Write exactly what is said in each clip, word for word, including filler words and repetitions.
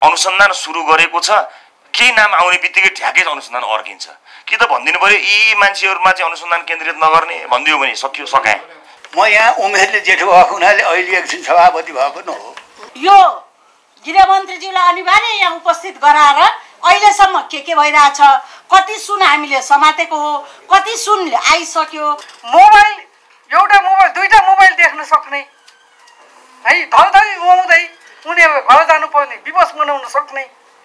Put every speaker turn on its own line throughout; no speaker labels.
अनुसन्धान सुरु गरेको छ, केही नाम आउने बित्तिकै ठ्याकै अनुसन्धान अर्किन्छ कि त भनिदिनु पर्यो यी मान्छेहरूमा चाहिँ अनुसन्धान केन्द्रित नगर्ने भनिदियो भने सकियो सकाएँ।
म यहाँ उमेरले जेठो भएको हुनाले अहिले एकछिन सभापति भएको न हो।
यो गृहमन्त्रीज्यूलाई अनिवार्य यहाँ उपस्थित गराएर अहिलेसम्म के के भइरहेछ, कति सुन हामीले समातेको हो, कति सुन आइसक्यो।
मोबाइल एउटा मोबाइल दुईटा मोबाइल देख्न सक्ने है, धलधली रोउँदै उनीहरू घर जानुपर्ने, विवश बनाउन सक्ने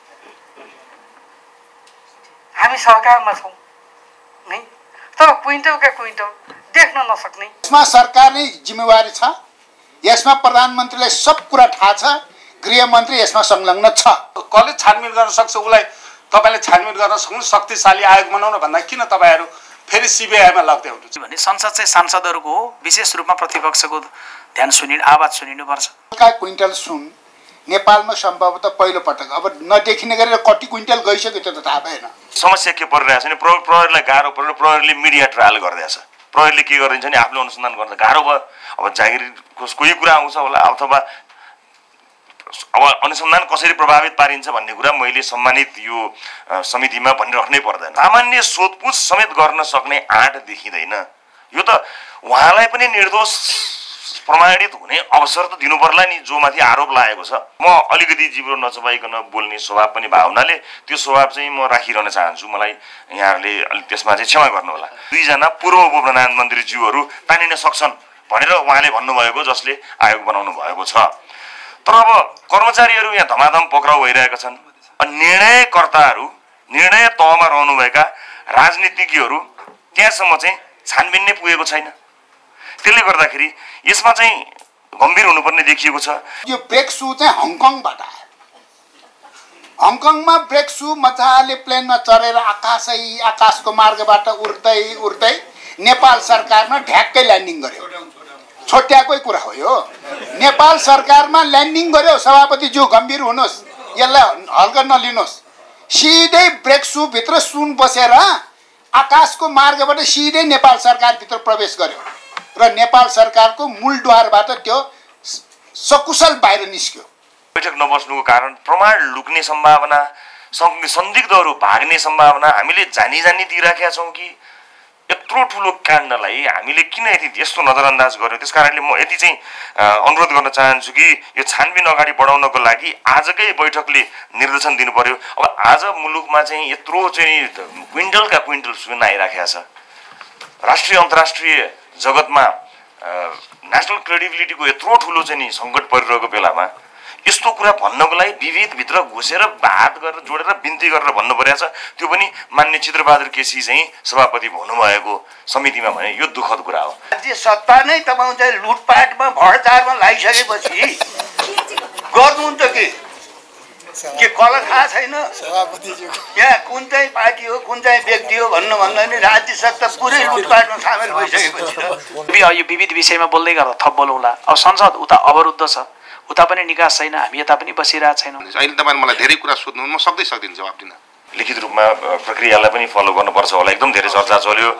हामी सरकारमा छौँ नै, तर क्विन्टलका क्विन्टल देख्न नसक्ने।
यसमा सरकारकै जिम्मेवारी छ, यसमा प्रधानमन्त्रीलाई सब कुरा थाहा छ, गृहमन्त्री यसमा संलग्न छ।
कसले छानबिन गर्न सक्छ उसलाई तपाईँले छानबिन गर्न सक्नु शक्तिशाली आयोग बनाउन भन्दा किन तपाईँहरू फेरि सिबिआईमा लग्दै हुनुहुन्छ
भने संसद चाहिँ सांसदहरूको हो, विशेष रूपमा प्रतिपक्षको ध्यान सुनिनु आवाज सुनिनुपर्छ।
क्विन्टल सुन नेपालमा सम्भवतः पहिलो पटक अब नदेखिने गरेर कति क्विन्टल गइसक्यो त्यो त थाहा भएन।
समस्या के परिरहेछ भने प्रहरीलाई गाह्रो परेर प्रहरीले मिडिया ट्रायल गरिरहेछ। प्रहरीले के गरिदिन्छ भने आफूले अनुसन्धान गर्न गाह्रो भयो। अब जागिरको कोही कुरा आउँछ होला अथवा अब अनुसन्धान कसरी प्रभावित पारिन्छ भन्ने कुरा मैले सम्मानित यो समितिमा भनिराख्नै पर्दैन। सामान्य सोधपुछ समेत गर्न सक्ने आँट देखिँदैन। यो त उहाँलाई पनि निर्दोष प्रमाणित हुने अवसर त दिनु पर्ला नि, जो माथि आरोप लागेको छ। म अलिकति जिब्रो नचबाइकन बोल्ने स्वभाव पनि भए हुनाले त्यो स्वभाव चाहिँ म राखिरहन चाहन्छु। मलाई यहाँहरूले अलिक त्यसमा चाहिँ क्षमा गर्नु होला। दुईजना पूर्व उप प्रधानमन्त्रीज्यूहरू तानिन सक्छन् भनेर उहाँले भन्नुभएको, जसले आयोग बनाउनु भएको छ। तर अब कर्मचारीहरू यहाँ धमाधम पक्राउ भइरहेका छन्। निर्णयकर्ताहरू, निर्णय तहमा रहनुभएका राजनीतिज्ञहरू त्यहाँसम्म चाहिँ छानबिन नै पुगेको छैन। त्यसले गर्दाखेरि यसमा चाहिँ गम्भीर हुनुपर्ने देखिएको छ।
यो ब्रेक सु चाहिँ हङकङबाट आयो। हङकङमा ब्रेक सु मजाले प्लेनमा चढेर आकाशै आकाशको मार्गबाट उड्दै उड्दै नेपाल सरकारमा ढ्याक्कै ल्यान्डिङ गर्यो। छोट्याएकै कुरा हो यो। नेपाल सरकारमा ल्यान्डिङ गर्यो। सभापतिज्यू गम्भीर हुनुहोस्, यसलाई हल्का नलिनुहोस्। सिधै ब्रेक सु भित्र सुन बसेर आकाशको मार्गबाट सिधै नेपाल सरकारभित्र प्रवेश गर्यो र नेपाल सरकारको मूलद्वारबाट त्यो सकुशल बाहिर निस्क्यो।
बैठक नबस्नुको कारण प्रमाण लुक्ने सम्भावना, संदिग्धहरू भाग्ने सम्भावना हामीले जानी जानी दिइराखेका छौँ कि यत्रो ठुलो काण्डलाई हामीले किन यति यस्तो नजरअन्दाज गर्यो। त्यस कारणले म यति चाहिँ अनुरोध गर्न चाहन्छु कि यो छानबिन अगाडि बढाउनको लागि आजकै बैठकले निर्देशन दिनु पर्यो। अब आज मुलुकमा चाहिँ यत्रो चाहिँ क्विन्टलका क्विन्टल सुन आइराखेको छ। राष्ट्रिय अन्तर्राष्ट्रिय जगतमा नेसनल क्रेडिबिलिटीको यत्रो ठुलो चाहिँ नि सङ्कट परिरहेको बेलामा यस्तो कुरा भन्नको लागि विविधभित्र घुसेर हात गरेर जोडेर बिन्ती गरेर भन्नु परेको छ। त्यो पनि मान्य चित्रबहादुर केसी चाहिँ सभापति हुनुभएको समितिमा भने यो दुःखद कुरा हो।
राज्य सत्ता नै तपाईँ चाहिँ लुटपाटमा भ्रष्टाचारमा लागिसकेपछि गर्नुहुन्छ कि के कसलाई थाहा छैन यहाँ कुन चाहिँ पार्टी हो कुन चाहिँ व्यक्ति हो भन्नु भन्दा नि राज्य सत्ता पुरै लुटपाटमा सामेल भइसकेपछि
यो विविध विषयमा बोल्दै गर्दा थप बोलौँला। अब संसद उता अवरुद्ध छ, उता पनि निकास छैन, हामी यता पनि बसिरहेको छैनौँ।
अहिले तपाईँले मलाई धेरै कुरा सोध्नु, म सक्दै सक्दिनँ जवाब दिन।
लिखित रूपमा प्रक्रियालाई पनि फलो गर्नुपर्छ होला। एकदम धेरै चर्चा चल्यो।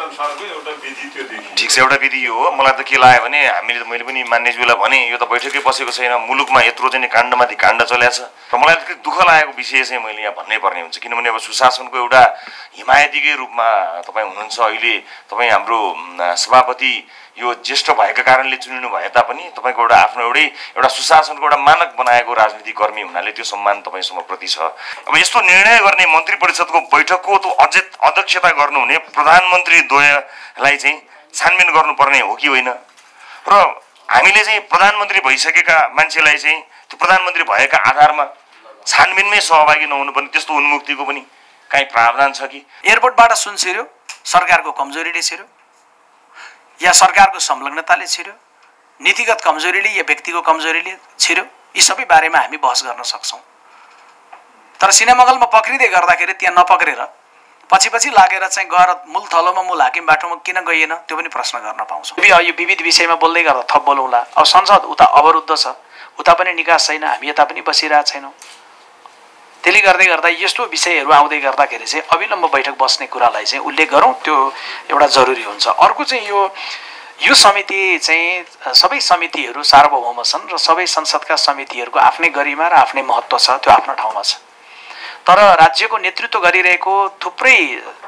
ठिक छ, एउटा विधि यो हो। मलाई त के लाग्यो भने हामीले मैले पनि मान्यज्यूलाई भने यो त बैठकै बसेको छैन, मुलुकमा यत्रो चाहिँ काण्डमाथि काण्ड चलेको छ र मलाई अलिकति दुःख लागेको विषय चाहिँ मैले यहाँ भन्नै पर्ने हुन्छ। किनभने अब सुशासनको एउटा हिमायतीकै रूपमा तपाईँ हुनुहुन्छ। अहिले तपाईँ हाम्रो सभापति यो ज्येष्ठ भएका कारणले चुनिनु भए तापनि तपाईँको एउटा आफ्नो एउटै एउटा सुशासनको एउटा मानक बनाएको राजनीतिक कर्मी हुनाले त्यो सम्मान तपाईँसँग प्रति छ। अब यस्तो निर्णय गर्ने मन्त्री परिषदको बैठकको त्यो अध्यक्षता गर्नुहुने प्रधानमन्त्री द्वयलाई चाहिँ छानबिन गर्नुपर्ने हो कि होइन? र हामीले चाहिँ प्रधानमन्त्री भइसकेका मान्छेलाई चाहिँ त्यो प्रधानमन्त्री भएका आधारमा छानबिनमै सहभागी नहुनुपर्ने त्यस्तो उन्मुक्तिको पनि काहीँ प्रावधान छ कि?
एयरपोर्टबाट सुन छिर्यो, सरकारको कमजोरीले छिर्यो या सरकारको संलग्नताले छिर्यो, नीतिगत कमजोरीले या व्यक्तिको कमजोरीले छिर्यो, यी सबै बारेमा हामी बहस गर्न सक्छौँ। तर सिनेमागलमा पक्रिँदै गर्दाखेरि त्यहाँ नपक्रेर पछि पछि लागेर चाहिँ गएर मूल थलोमा मूल हाकिम बाटोमा किन गइएन त्यो पनि प्रश्न गर्न पाउँछौँ। यो विविध विषयमा बोल्दै गर्दा थप बोलौँला। अब संसद उता अवरुद्ध छ, उता पनि निकास छैन, हामी यता पनि बसिरहेको छैनौँ। त्यसले गर्दै गर्दा यस्तो विषयहरू आउँदै गर्दाखेरि चाहिँ अविलम्ब बैठक बस्ने कुरालाई चाहिँ उल्लेख गरौँ, त्यो एउटा जरुरी हुन्छ। अर्को चाहिँ यो यो समिति चाहिँ सबै समितिहरू सार्वभौम छन् र सबै संसदका समितिहरूको आफ्नै गरिमा र आफ्नै महत्त्व छ, त्यो आफ्नो ठाउँमा छ। तर राज्यको नेतृत्व गरिरहेको थुप्रै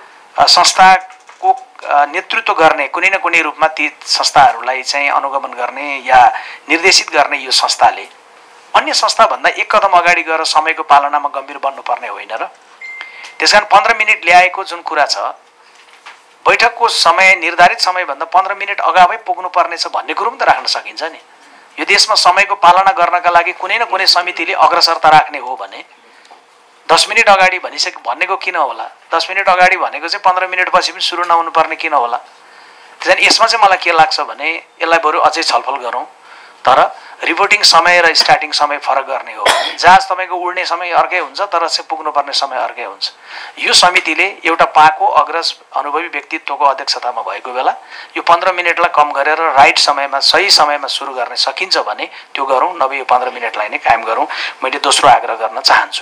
संस्थाको नेतृत्व गर्ने कुनै न कुनै रूपमा ती संस्थाहरूलाई चाहिँ अनुगमन गर्ने या निर्देशित गर्ने यो संस्थाले अन्य संस्थाभन्दा एक कदम अगाडि गएर समयको पालनामा गम्भीर बन्नुपर्ने होइन र? त्यसकारण पन्ध्र मिनट ल्याएको जुन कुरा छ, बैठकको समय निर्धारित समयभन्दा पन्ध्र मिनट अगावै पुग्नुपर्नेछ भन्ने कुरो पनि त राख्न सकिन्छ नि। यो देशमा समयको पालना गर्नका लागि कुनै न कुनै समितिले अग्रसरता राख्ने हो भने दस मिनट अगाडि भनिसके भनेको किन होला? दस मिनट अगाडि भनेको चाहिँ पन्ध्र मिनटपछि पनि सुरु नहुनु पर्ने किन होला? त्यसैले यसमा चाहिँ मलाई के लाग्छ भने यसलाई बरु अझै छलफल गरौँ, तर रिपोर्टिङ समय र स्टार्टिङ समय फरक गर्ने हो। जहाज तपाईँको उड्ने समय अर्कै हुन्छ, तर चाहिँ पुग्नुपर्ने समय अर्कै हुन्छ। यो समितिले एउटा पाको अग्रज अनुभवी व्यक्तित्वको अध्यक्षतामा भएको बेला यो पन्ध्र मिनटलाई कम गरेर राइट समयमा सही समयमा सुरु गर्न सकिन्छ भने त्यो गरौँ, नभए यो पन्ध्र मिनटलाई नै कायम गरौँ, मैले दोस्रो आग्रह गर्न चाहन्छु।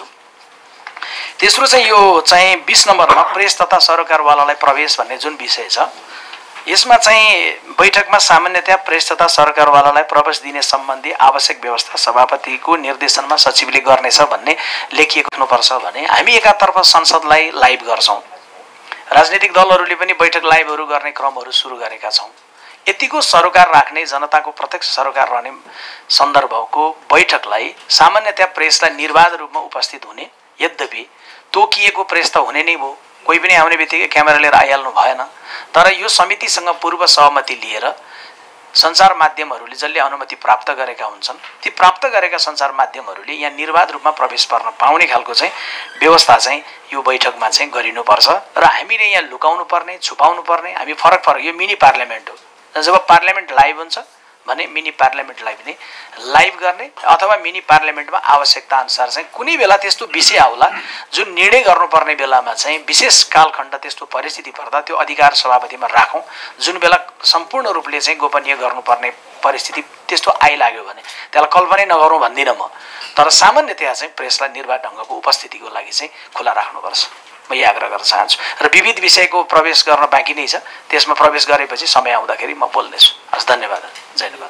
तेस्रो चाहिँ यो चाहिँ बिस नम्बरमा प्रेस तथा सरोकारवालालाई प्रवेश भन्ने जुन विषय छ, यसमा चाहिँ बैठकमा सामान्यतया प्रेस तथा सरकारवालालाई प्रवेश दिने सम्बन्धी आवश्यक व्यवस्था सभापतिको निर्देशनमा सचिवले गर्नेछ भन्ने लेखिएको हुनुपर्छ भने हामी एकातर्फ संसदलाई लाइभ गर्छौँ, राजनीतिक दलहरूले पनि बैठक लाइभहरू गर्ने क्रमहरू सुरु गरेका छौँ। यतिको सरोकार राख्ने, जनताको प्रत्यक्ष सरोकार रहने सन्दर्भको बैठकलाई सामान्यतया प्रेसलाई निर्बाध रूपमा उपस्थित हुने, यद्यपि तोकिएको प्रेस त हुने नै भयो, कोही पनि आउने बित्तिकै क्यामेरा लिएर आइहाल्नु भएन। तर यो समितिसँग पूर्व सहमति लिएर सञ्चार माध्यमहरूले जसले अनुमति प्राप्त गरेका हुन्छन्, ती प्राप्त गरेका सञ्चार माध्यमहरूले यहाँ निर्बाध रूपमा प्रवेश गर्न पाउने खालको चाहिँ व्यवस्था चाहिँ यो बैठकमा चाहिँ गरिनुपर्छ र हामीले यहाँ लुकाउनु पर्ने, छुपाउनु पर्ने, हामी फरक फरक, यो मिनी पार्लियामेन्ट हो। जब पार्लियामेन्ट लाइभ हुन्छ भने मिनी पार्लियामेन्टलाई पनि लाइभ गर्ने अथवा मिनी पार्लियामेन्टमा आवश्यकता अनुसार चाहिँ कुनै बेला त्यस्तो विषय आउला जुन निर्णय गर्नुपर्ने बेलामा चाहिँ विशेष कालखण्ड त्यस्तो परिस्थिति पर्दा त्यो अधिकार सभापतिमा राखौँ। जुन बेला सम्पूर्ण रूपले चाहिँ गोपनीय गर्नुपर्ने परिस्थिति त्यस्तो आइलाग्यो भने त्यसलाई कल्पनै नगरौँ भन्दिनँ म, तर सामान्यतया चाहिँ प्रेसलाई निर्वाध ढङ्गको उपस्थितिको लागि चाहिँ खुला राख्नुपर्छ, म यही आग्रह गर्न चाहन्छु। र विविध विषयको प्रवेश गर्न बाँकी नै छ, त्यसमा प्रवेश गरेपछि समय आउँदाखेरि म बोल्नेछु। हस्, धन्यवाद। धन्यवाद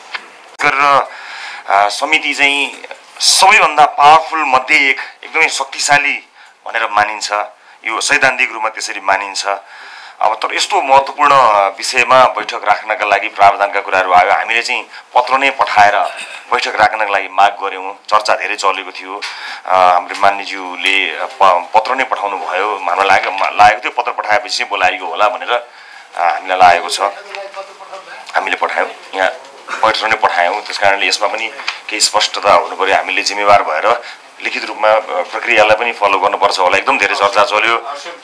गरेर समिति चाहिँ सबैभन्दा पावरफुल मध्ये एक, एकदमै शक्तिशाली भनेर मानिन्छ, यो सैद्धान्तिक रूपमा त्यसरी मानिन्छ। अब तर यस्तो महत्त्वपूर्ण विषयमा बैठक राख्नका लागि प्रावधानका कुराहरू आयो, हामीले चाहिँ पत्र नै पठाएर बैठक राख्नका लागि माग गऱ्यौँ, चर्चा धेरै चलेको थियो। हाम्रो मान्यज्यूले पत्र नै पठाउनु भयो, हामीलाई लाग्यो लागेको थियो पत्र पठाएपछि चाहिँ बोलाइएको होला भनेर हामीलाई लागेको छ। हामीले पठायौँ, यहाँ पत्र नै पठायौँ, त्यस कारणले यसमा पनि केही स्पष्टता हुनु पऱ्यो। हामीले जिम्मेवार भएर लिखित रूपमा प्रक्रियालाई पनि फलो गर्नुपर्छ होला। एकदम धेरै चर्चा चल्यो,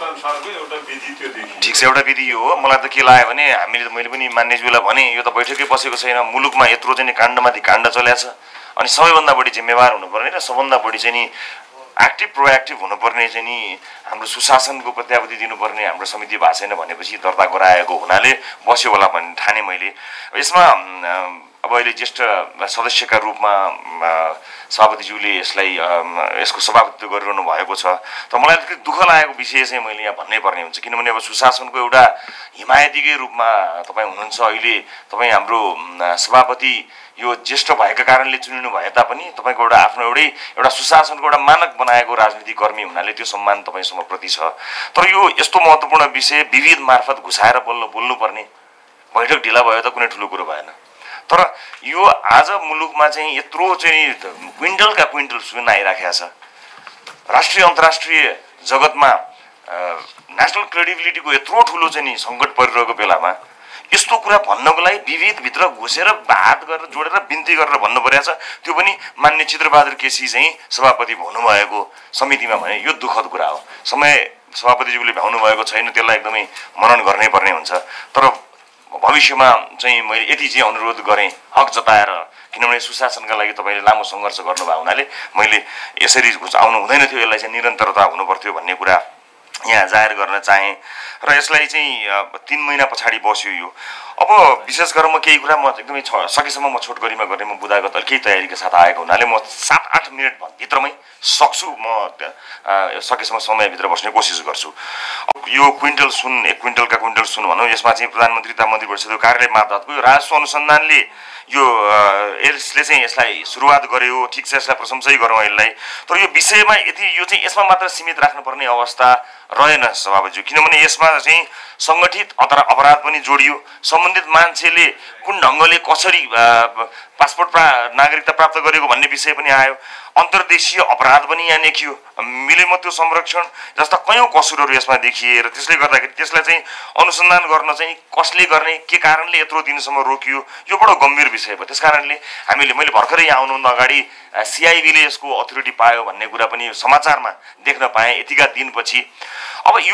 ठिक छ, एउटा विधि यो हो। मलाई त के लाग्यो भने हामीले मैले पनि मान्यज्यूलाई भने यो त बैठकै बसेको छैन, मुलुकमा यत्रो चाहिँ काण्डमाथि काण्ड चलेको छ, अनि सबैभन्दा बढी जिम्मेवार हुनुपर्ने र सबभन्दा बढी चाहिँ नि एक्टिभ प्रोएक्टिभ हुनुपर्ने चाहिँ नि हाम्रो सुशासनको प्रत्याभूति दिनुपर्ने हाम्रो समिति भएको छैन भनेपछि दर्ता गराएको हुनाले बस्यो होला भन्ने ठाने मैले। यसमा अब अहिले ज्येष्ठ सदस्यका रूपमा सभापतिज्यूले यसलाई यसको सभापतित्व गरिरहनु भएको छ, तर मलाई अलिकति दुःख लागेको विषय चाहिँ मैले यहाँ भन्नै पर्ने हुन्छ, किनभने अब सुशासनको एउटा हिमायतीकै रूपमा तपाईँ हुनुहुन्छ। अहिले तपाईँ हाम्रो सभापति यो ज्येष्ठ भएका कारणले चुनिनु भए तापनि तपाईँको एउटा आफ्नो एउटै एउटा सुशासनको एउटा मानक बनाएको राजनीतिक कर्मी हुनाले त्यो सम्मान तपाईँसँग प्रति छ। तर यो यस्तो महत्त्वपूर्ण विषय विविध मार्फत घुसाएर बोल्नु बोल्नुपर्ने, बैठक ढिला भयो त कुनै ठुलो कुरो भएन। तर यो आज मुलुकमा चाहिँ यत्रो चाहिँ क्विन्टलका क्विन्टल सुन आइराखेको छ, राष्ट्रिय अन्तर्राष्ट्रिय जगतमा नेसनल क्रेडिबिलिटीको यत्रो ठुलो चाहिँ नि सङ्कट परिरहेको बेलामा यस्तो कुरा भन्नको लागि विविधभित्र घुसेर हात गरेर जोडेर बिन्ती गरेर भन्नु परेको छ, त्यो पनि मान्य चित्रबहादुर केसी चाहिँ सभापति हुनुभएको समितिमा भने यो दुःखद कुरा हो। समय सभापतिज्यूले भ्याउनु भएको छैन, त्यसलाई एकदमै मनन गर्नै पर्ने हुन्छ। तर भविष्यमा चाहिँ मैले यति चाहिँ अनुरोध गरेँ हक जताएर, किनभने सुशासनका लागि तपाईँले लामो सङ्घर्ष गर्नुभएको हुनाले मैले यसरी आउनु हुँदैन थियो, यसलाई चाहिँ निरन्तरता हुनुपर्थ्यो भन्ने कुरा यहाँ जाहेर गर्न चाहेँ र यसलाई चाहिँ तीन महिना पछाडि बस्यो यो। अब विशेष गरेर म केही कुरा म एकदमै छ सकेसम्म म छोटकरीमा गर्ने म बुदागत केही तयारीका साथ आएको हुनाले म सात आठ मिनट भित्रमै सक्छु, म सकेसम्म समयभित्र बस्ने कोसिस गर्छु। अब यो क्विन्टल सुन एक क्विन्टलका क्विन्टल सुन भनौँ, यसमा चाहिँ प्रधानमन्त्री तथा मन्त्री परिषदको कार्यालय मार्फतको यो राजस्व अनुसन्धानले यो यसले चाहिँ यसलाई सुरुवात गर्यो, ठिक छ, यसलाई प्रशंसै गरौँ यसलाई। तर यो विषयमा यति यो चाहिँ यसमा मात्र सीमित राख्नुपर्ने अवस्था रहेन सभापतिज्यू, किनभने यसमा चाहिँ सङ्गठित अपराध पनि जोडियो, सम्बन्धित मान्छेले कुन ढङ्गले कसरी पासपोर्ट प्रा नागरिकता प्राप्त गरेको भन्ने विषय पनि आयो, अन्तर्देशीय अपराध पनि यहाँ लेखियो, मिलेमत्यो संरक्षण जस्ता कयौँ कसुरहरू यसमा देखिए र त्यसले गर्दाखेरि त्यसलाई चाहिँ अनुसन्धान गर्न चाहिँ कसले गर्ने, के कारणले यत्रो दिनसम्म रोकियो, यो बडो गम्भीर विषय भयो। त्यस कारणले हामीले मैले भर्खरै यहाँ आउनुभन्दा अगाडि सिआइबीले यसको अथोरिटी पायो भन्ने कुरा पनि समाचारमा देख्न पाएँ यतिका दिनपछि। अब यो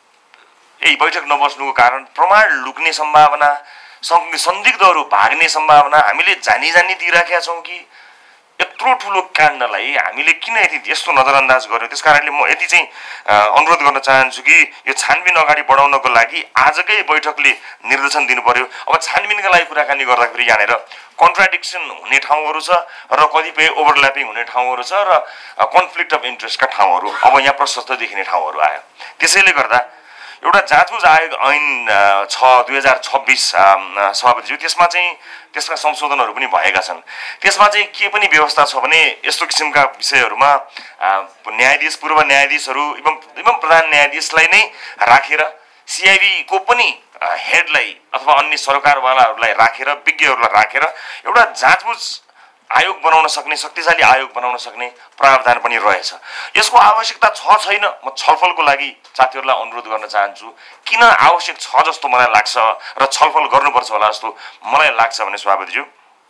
यही बैठक नबस्नुको कारण प्रमाण लुक्ने सम्भावना, संदिग्धहरू भाग्ने सम्भावना हामीले जानी जानी दिइराखेका छौँ कि यत्रो ठुलो काण्डलाई हामीले किन यति यस्तो नजरअन्दाज गर्यो। त्यस कारणले म यति चाहिँ अनुरोध गर्न चाहन्छु कि यो छानबिन अगाडि बढाउनको लागि आजकै बैठकले निर्देशन दिनु पर्यो। अब छानबिनका लागि कुराकानी गर्दाखेरि यहाँनिर कन्ट्राडिक्सन हुने ठाउँहरू छ र कतिपय ओभरल्यापिङ हुने ठाउँहरू छ र कन्फ्लिक्ट अफ इन्ट्रेस्टका ठाउँहरू अब यहाँ प्रशस्त देखिने ठाउँहरू आयो। त्यसैले गर्दा एउटा जाँचबुझ आयोग ऐन छ दुई हजार छब्बिस सभापतिज्यू, त्यसमा चाहिँ त्यसका संशोधनहरू पनि भएका छन्। त्यसमा चाहिँ के पनि व्यवस्था छ भने यस्तो किसिमका विषयहरूमा न्यायाधीश, पूर्व न्यायाधीशहरू एवं एवं प्रधान न्यायाधीशलाई नै राखेर सिआइबीको पनि हेडलाई अथवा अन्य सरकारवालाहरूलाई राखेर विज्ञहरूलाई राखेर एउटा जाँचबुझ आयोग बनाउन सक्ने, शक्तिशाली आयोग बनाउन सक्ने प्रावधान पनि रहेछ। यसको आवश्यकता छ छैन, म छलफलको लागि साथीहरूलाई अनुरोध गर्न चाहन्छु। किन आवश्यक छ जस्तो मलाई लाग्छ र छलफल गर्नुपर्छ होला जस्तो मलाई लाग्छ भने सभापतिज्यू,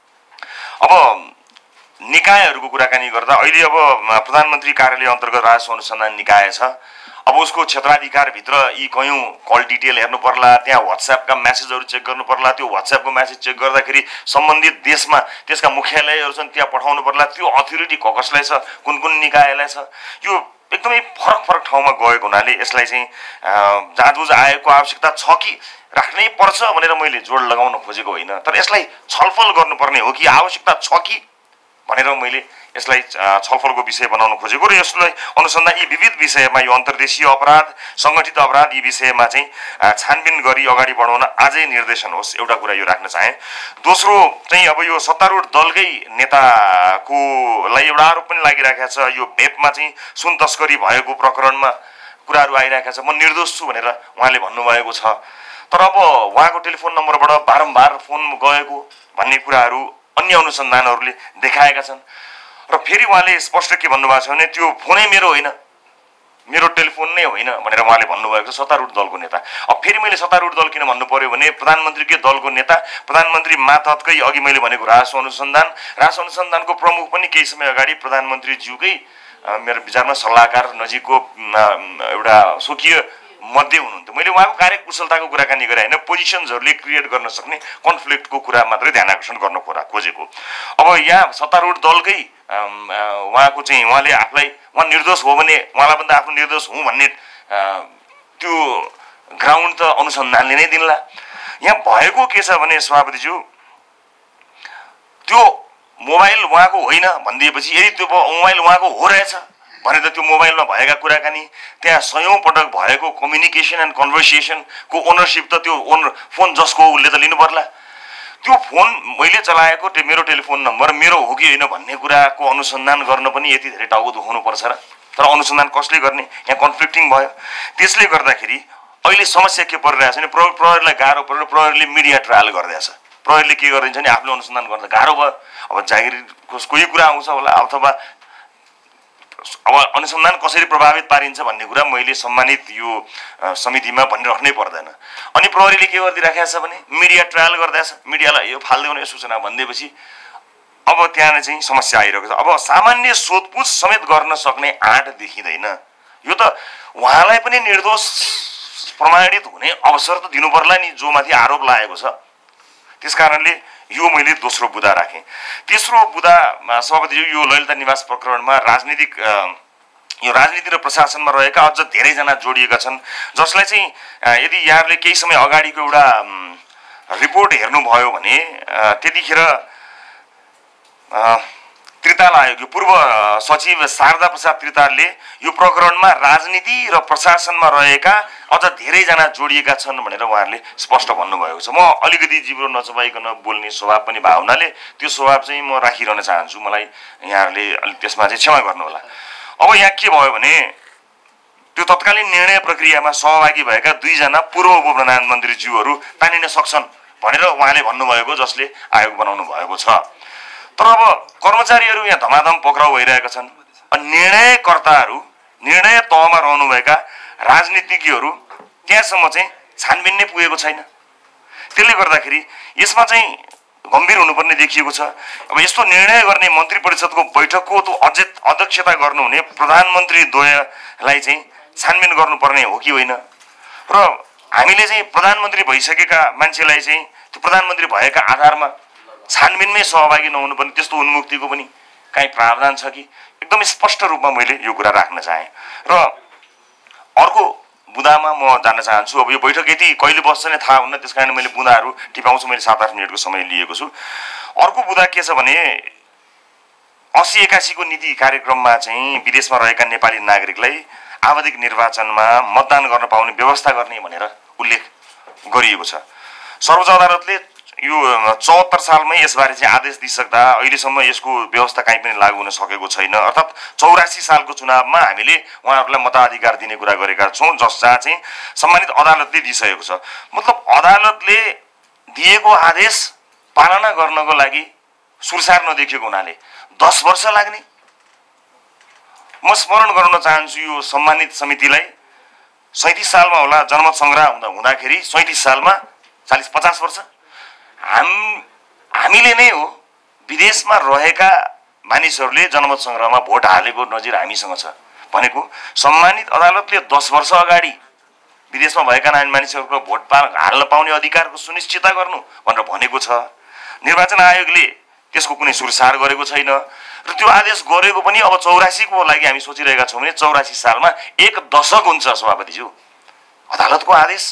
अब निकायहरूको कुराकानी गर्दा अहिले अब प्रधानमन्त्री कार्यालय अन्तर्गत राजस्व अनुसन्धान निकाय छ। अब उसको क्षेत्राधिकारभित्र यी कयौँ कल डिटेल हेर्नु पर्ला, त्यहाँ वाट्सएपका म्यासेजहरू चेक गर्नु पर्ला, त्यो वाट्सएपको म्यासेज चेक गर्दाखेरि सम्बन्धित देशमा त्यसका मुख्यालयहरू छन् त्यहाँ पठाउनु पर्ला, त्यो अथोरिटी कसलाई छ, कुन कुन निकायलाई छ, यो एकदमै फरक फरक ठाउँमा गएको हुनाले यसलाई चाहिँ जाँचबुझ आयोगको आवश्यकता छ कि राख्नै पर्छ भनेर मैले जोड लगाउन खोजेको होइन, तर यसलाई छलफल गर्नुपर्ने हो कि आवश्यकता छ कि भनेर मैले यसलाई छलफलको विषय बनाउन खोजेको र यसलाई अनुसन्धान यी विविध विषयमा यो अन्तर्देशीय अपराध, सङ्गठित अपराध यी विषयमा चाहिँ छानबिन गरी अगाडि बढाउन आजै निर्देशन होस्, एउटा कुरा यो राख्न चाहेँ। दोस्रो चाहिँ अब यो सत्तारूढ दलकै नेताको लाई एउटा आरोप पनि लागिरहेको छ, यो भेपमा चाहिँ सुन तस्करी भएको प्रकरणमा कुराहरू आइरहेका छ, म निर्दोष छु भनेर उहाँले भन्नुभएको छ। तर अब उहाँको टेलिफोन नम्बरबाट बारम्बार फोन गएको भन्ने कुराहरू अन्य अनुसन्धानहरूले देखाएका छन् र फेरि उहाँले स्पष्ट के भन्नुभएको छ भने त्यो फोनै मेरो होइन, मेरो टेलिफोन नै होइन भनेर उहाँले भन्नुभएको छ, सत्तारूढ दलको नेता। अब फेरि मैले सत्तारूढ दल किन भन्नु पर्यो भने प्रधानमन्त्रीकै दलको नेता, प्रधानमन्त्री मातहतकै अघि मैले भनेको राजस्व अनुसन्धान, राजस्व अनुसन्धानको प्रमुख पनि केही समय अगाडि प्रधानमन्त्रीज्यूकै मेरो विचारमा सल्लाहकार नजिकको एउटा स्वकीय मध्ये हुनुहुन्थ्यो। मैले उहाँको कार्यकुशलताको कुराकानी गरेँ होइन, पोजिसन्सहरूले क्रिएट गर्न सक्ने कन्फ्लिक्टको कुरा मात्रै ध्यान आकर्षण गर्न खोरा खोजेको। अब यहाँ सत्तारूढ दलकै उहाँको चाहिँ उहाँले आफूलाई उहाँ निर्दोष हो भने उहाँलाई भन्दा आफ्नो निर्दोष हुँ भन्ने त्यो ग्राउन्ड त अनुसन्धानले नै दिन्ला। यहाँ भएको के छ भने सभापतिज्यू, त्यो मोबाइल उहाँको होइन भनिदिएपछि यदि त्यो मोबाइल उहाँको हो रहेछ भने त त्यो मोबाइलमा भएका कुराकानी, त्यहाँ सयौँ पटक भएको कम्युनिकेसन एन्ड कन्भर्सेसनको ओनरसिप त त्यो ओनर फोन जसको उसले त लिनु पर्ला। त्यो फोन मैले चलाएको त्यो मेरो टेलिफोन नम्बर मेरो हो कि होइन भन्ने कुराको अनुसन्धान गर्न पनि यति धेरै टाउको दुखाउनुपर्छ र, तर अनुसन्धान कसले गर्ने, यहाँ कन्फ्लिक्टिङ भयो। त्यसले गर्दाखेरि अहिले समस्या के परिरहेछ भने प्र प्रहरीलाई गाह्रो परेर प्रहरीले मिडिया ट्रायल गरिरहेछ। प्रहरीले के गरिदिन्छ भने आफूले अनुसन्धान गर्न गाह्रो भयो, अब जागिरको कोही कुरा आउँछ होला अथवा अब अनुसन्धान कसरी प्रभावित पारिन्छ भन्ने कुरा मैले सम्मानित यो समितिमा भनिराख्नै पर्दैन। अनि प्रहरीले के गरिदिइराखेको छ भने मिडिया ट्रायल गर्दैछ, मिडियालाई यो फाल्देऊ यो सूचना भनिदिएपछि अब त्यहाँ चाहिँ समस्या आइरहेको छ। अब सामान्य सोधपुछ समेत गर्न सक्ने आँट देखिँदैन। यो त उहाँलाई पनि निर्दोष प्रमाणित हुने अवसर त दिनु पर्ला नि जो माथि आरोप लागेको छ। त्यस कारणले यो मैले दोस्रो बुदा राखेँ। तेस्रो बुदा सभापतिज्यू, यो ललिता निवास प्रकरणमा राजनीतिक यो राजनीति र प्रशासनमा रहेका अझ धेरैजना जोडिएका छन्, जसलाई चाहिँ यदि यहाँहरूले केही समय अगाडिको एउटा रिपोर्ट हेर्नुभयो भने त्यतिखेर त्रिताल आयोग पूर्व सचिव शारदा प्रसाद त्रितालले यो प्रकरणमा राजनीति र प्रशासनमा रहेका अझ धेरैजना जोडिएका छन् भनेर उहाँहरूले स्पष्ट भन्नुभएको छ। म अलिकति जिब्रो नचबाइकन बोल्ने स्वभाव पनि भएको हुनाले त्यो स्वभाव चाहिँ म राखिरहन चाहन्छु, मलाई यहाँहरूले अलिक त्यसमा चाहिँ क्षमा गर्नुहोला। अब यहाँ के भयो भने त्यो तत्कालीन निर्णय प्रक्रियामा सहभागी भएका दुईजना पूर्व उप प्रधानमन्त्रीज्यूहरू तानिन सक्छन् भनेर उहाँले भन्नुभएको, जसले आयोग बनाउनु भएको छ। तर अब कर्मचारीहरू यहाँ धमाधम पक्राउ भइरहेका छन्। निर्णयकर्ताहरू, निर्णय तहमा रहनुभएका राजनीतिज्ञहरू त्यहाँसम्म चाहिँ छानबिन नै पुगेको छैन। त्यसले गर्दाखेरि यसमा चाहिँ गम्भीर हुनुपर्ने देखिएको छ। अब यस्तो निर्णय गर्ने मन्त्री परिषदको बैठकको त्यो अध्यक्षता गर्नुहुने प्रधानमन्त्री द्वयलाई चाहिँ छानबिन गर्नुपर्ने हो कि होइन, र हामीले चाहिँ प्रधानमन्त्री भइसकेका मान्छेलाई चाहिँ त्यो प्रधानमन्त्री भएका आधारमा छानबिनमै सहभागी नहुनुपर्ने त्यस्तो उन्मुक्तिको पनि काहीँ प्रावधान छ कि, एकदम स्पष्ट रूपमा मैले यो कुरा राख्न चाहेँ। र अर्को बुँदामा म जान्न चाहन्छु। अब यो बैठक यति कहिले बस्छ नै थाहा हुन्न, त्यस कारण मैले बुँदाहरू टिपाउँछु। मैले सात आठ मिनटको समय लिएको छु। अर्को बुँदा के छ भने असी एकासीको नीति कार्यक्रममा चाहिँ विदेशमा रहेका नेपाली नागरिकलाई आवधिक निर्वाचनमा मतदान गर्न पाउने व्यवस्था गर्ने भनेर उल्लेख गरिएको छ। सर्वोच्च अदालतले यो चौहत्तर सालमै यसबारे चाहिँ आदेश दिइसक्दा अहिलेसम्म यसको व्यवस्था कहीँ पनि लागू हुन सकेको छैन। अर्थात् चौरासी सालको चुनावमा हामीले उहाँहरूलाई मताधिकार दिने कुरा गरेका छौँ, जस जहाँ चाहिँ सम्मानित अदालतले दिइसकेको छ। मतलब अदालतले दिएको आदेश पालना गर्नको लागि सुरसार नदेखिएको हुनाले दस वर्ष लाग्ने। म स्मरण गराउन चाहन्छु यो सम्मानित समितिलाई, सैँतिस सालमा होला जनमत सङ्ग्रह हुँदा हुँदाखेरि सैँतिस सालमा चालिस पचास वर्ष हाम हामीले नै हो विदेशमा रहेका मानिसहरूले जनमत सङ्ग्रहमा भोट हालेको नजिर हामीसँग छ भनेको। सम्मानित अदालतले दस वर्ष अगाडि विदेशमा भएका मानिसहरूको भोट पा हाल्न पाउने अधिकारको सुनिश्चितता गर्नु भनेर भनेको छ। निर्वाचन आयोगले त्यसको कुनै सुरसार गरेको छैन र त्यो आदेश गरेको पनि अब चौरासीको लागि हामी सोचिरहेका छौँ भने चौरासी सालमा एक दशक हुन्छ सभापतिज्यू। अदालतको आदेश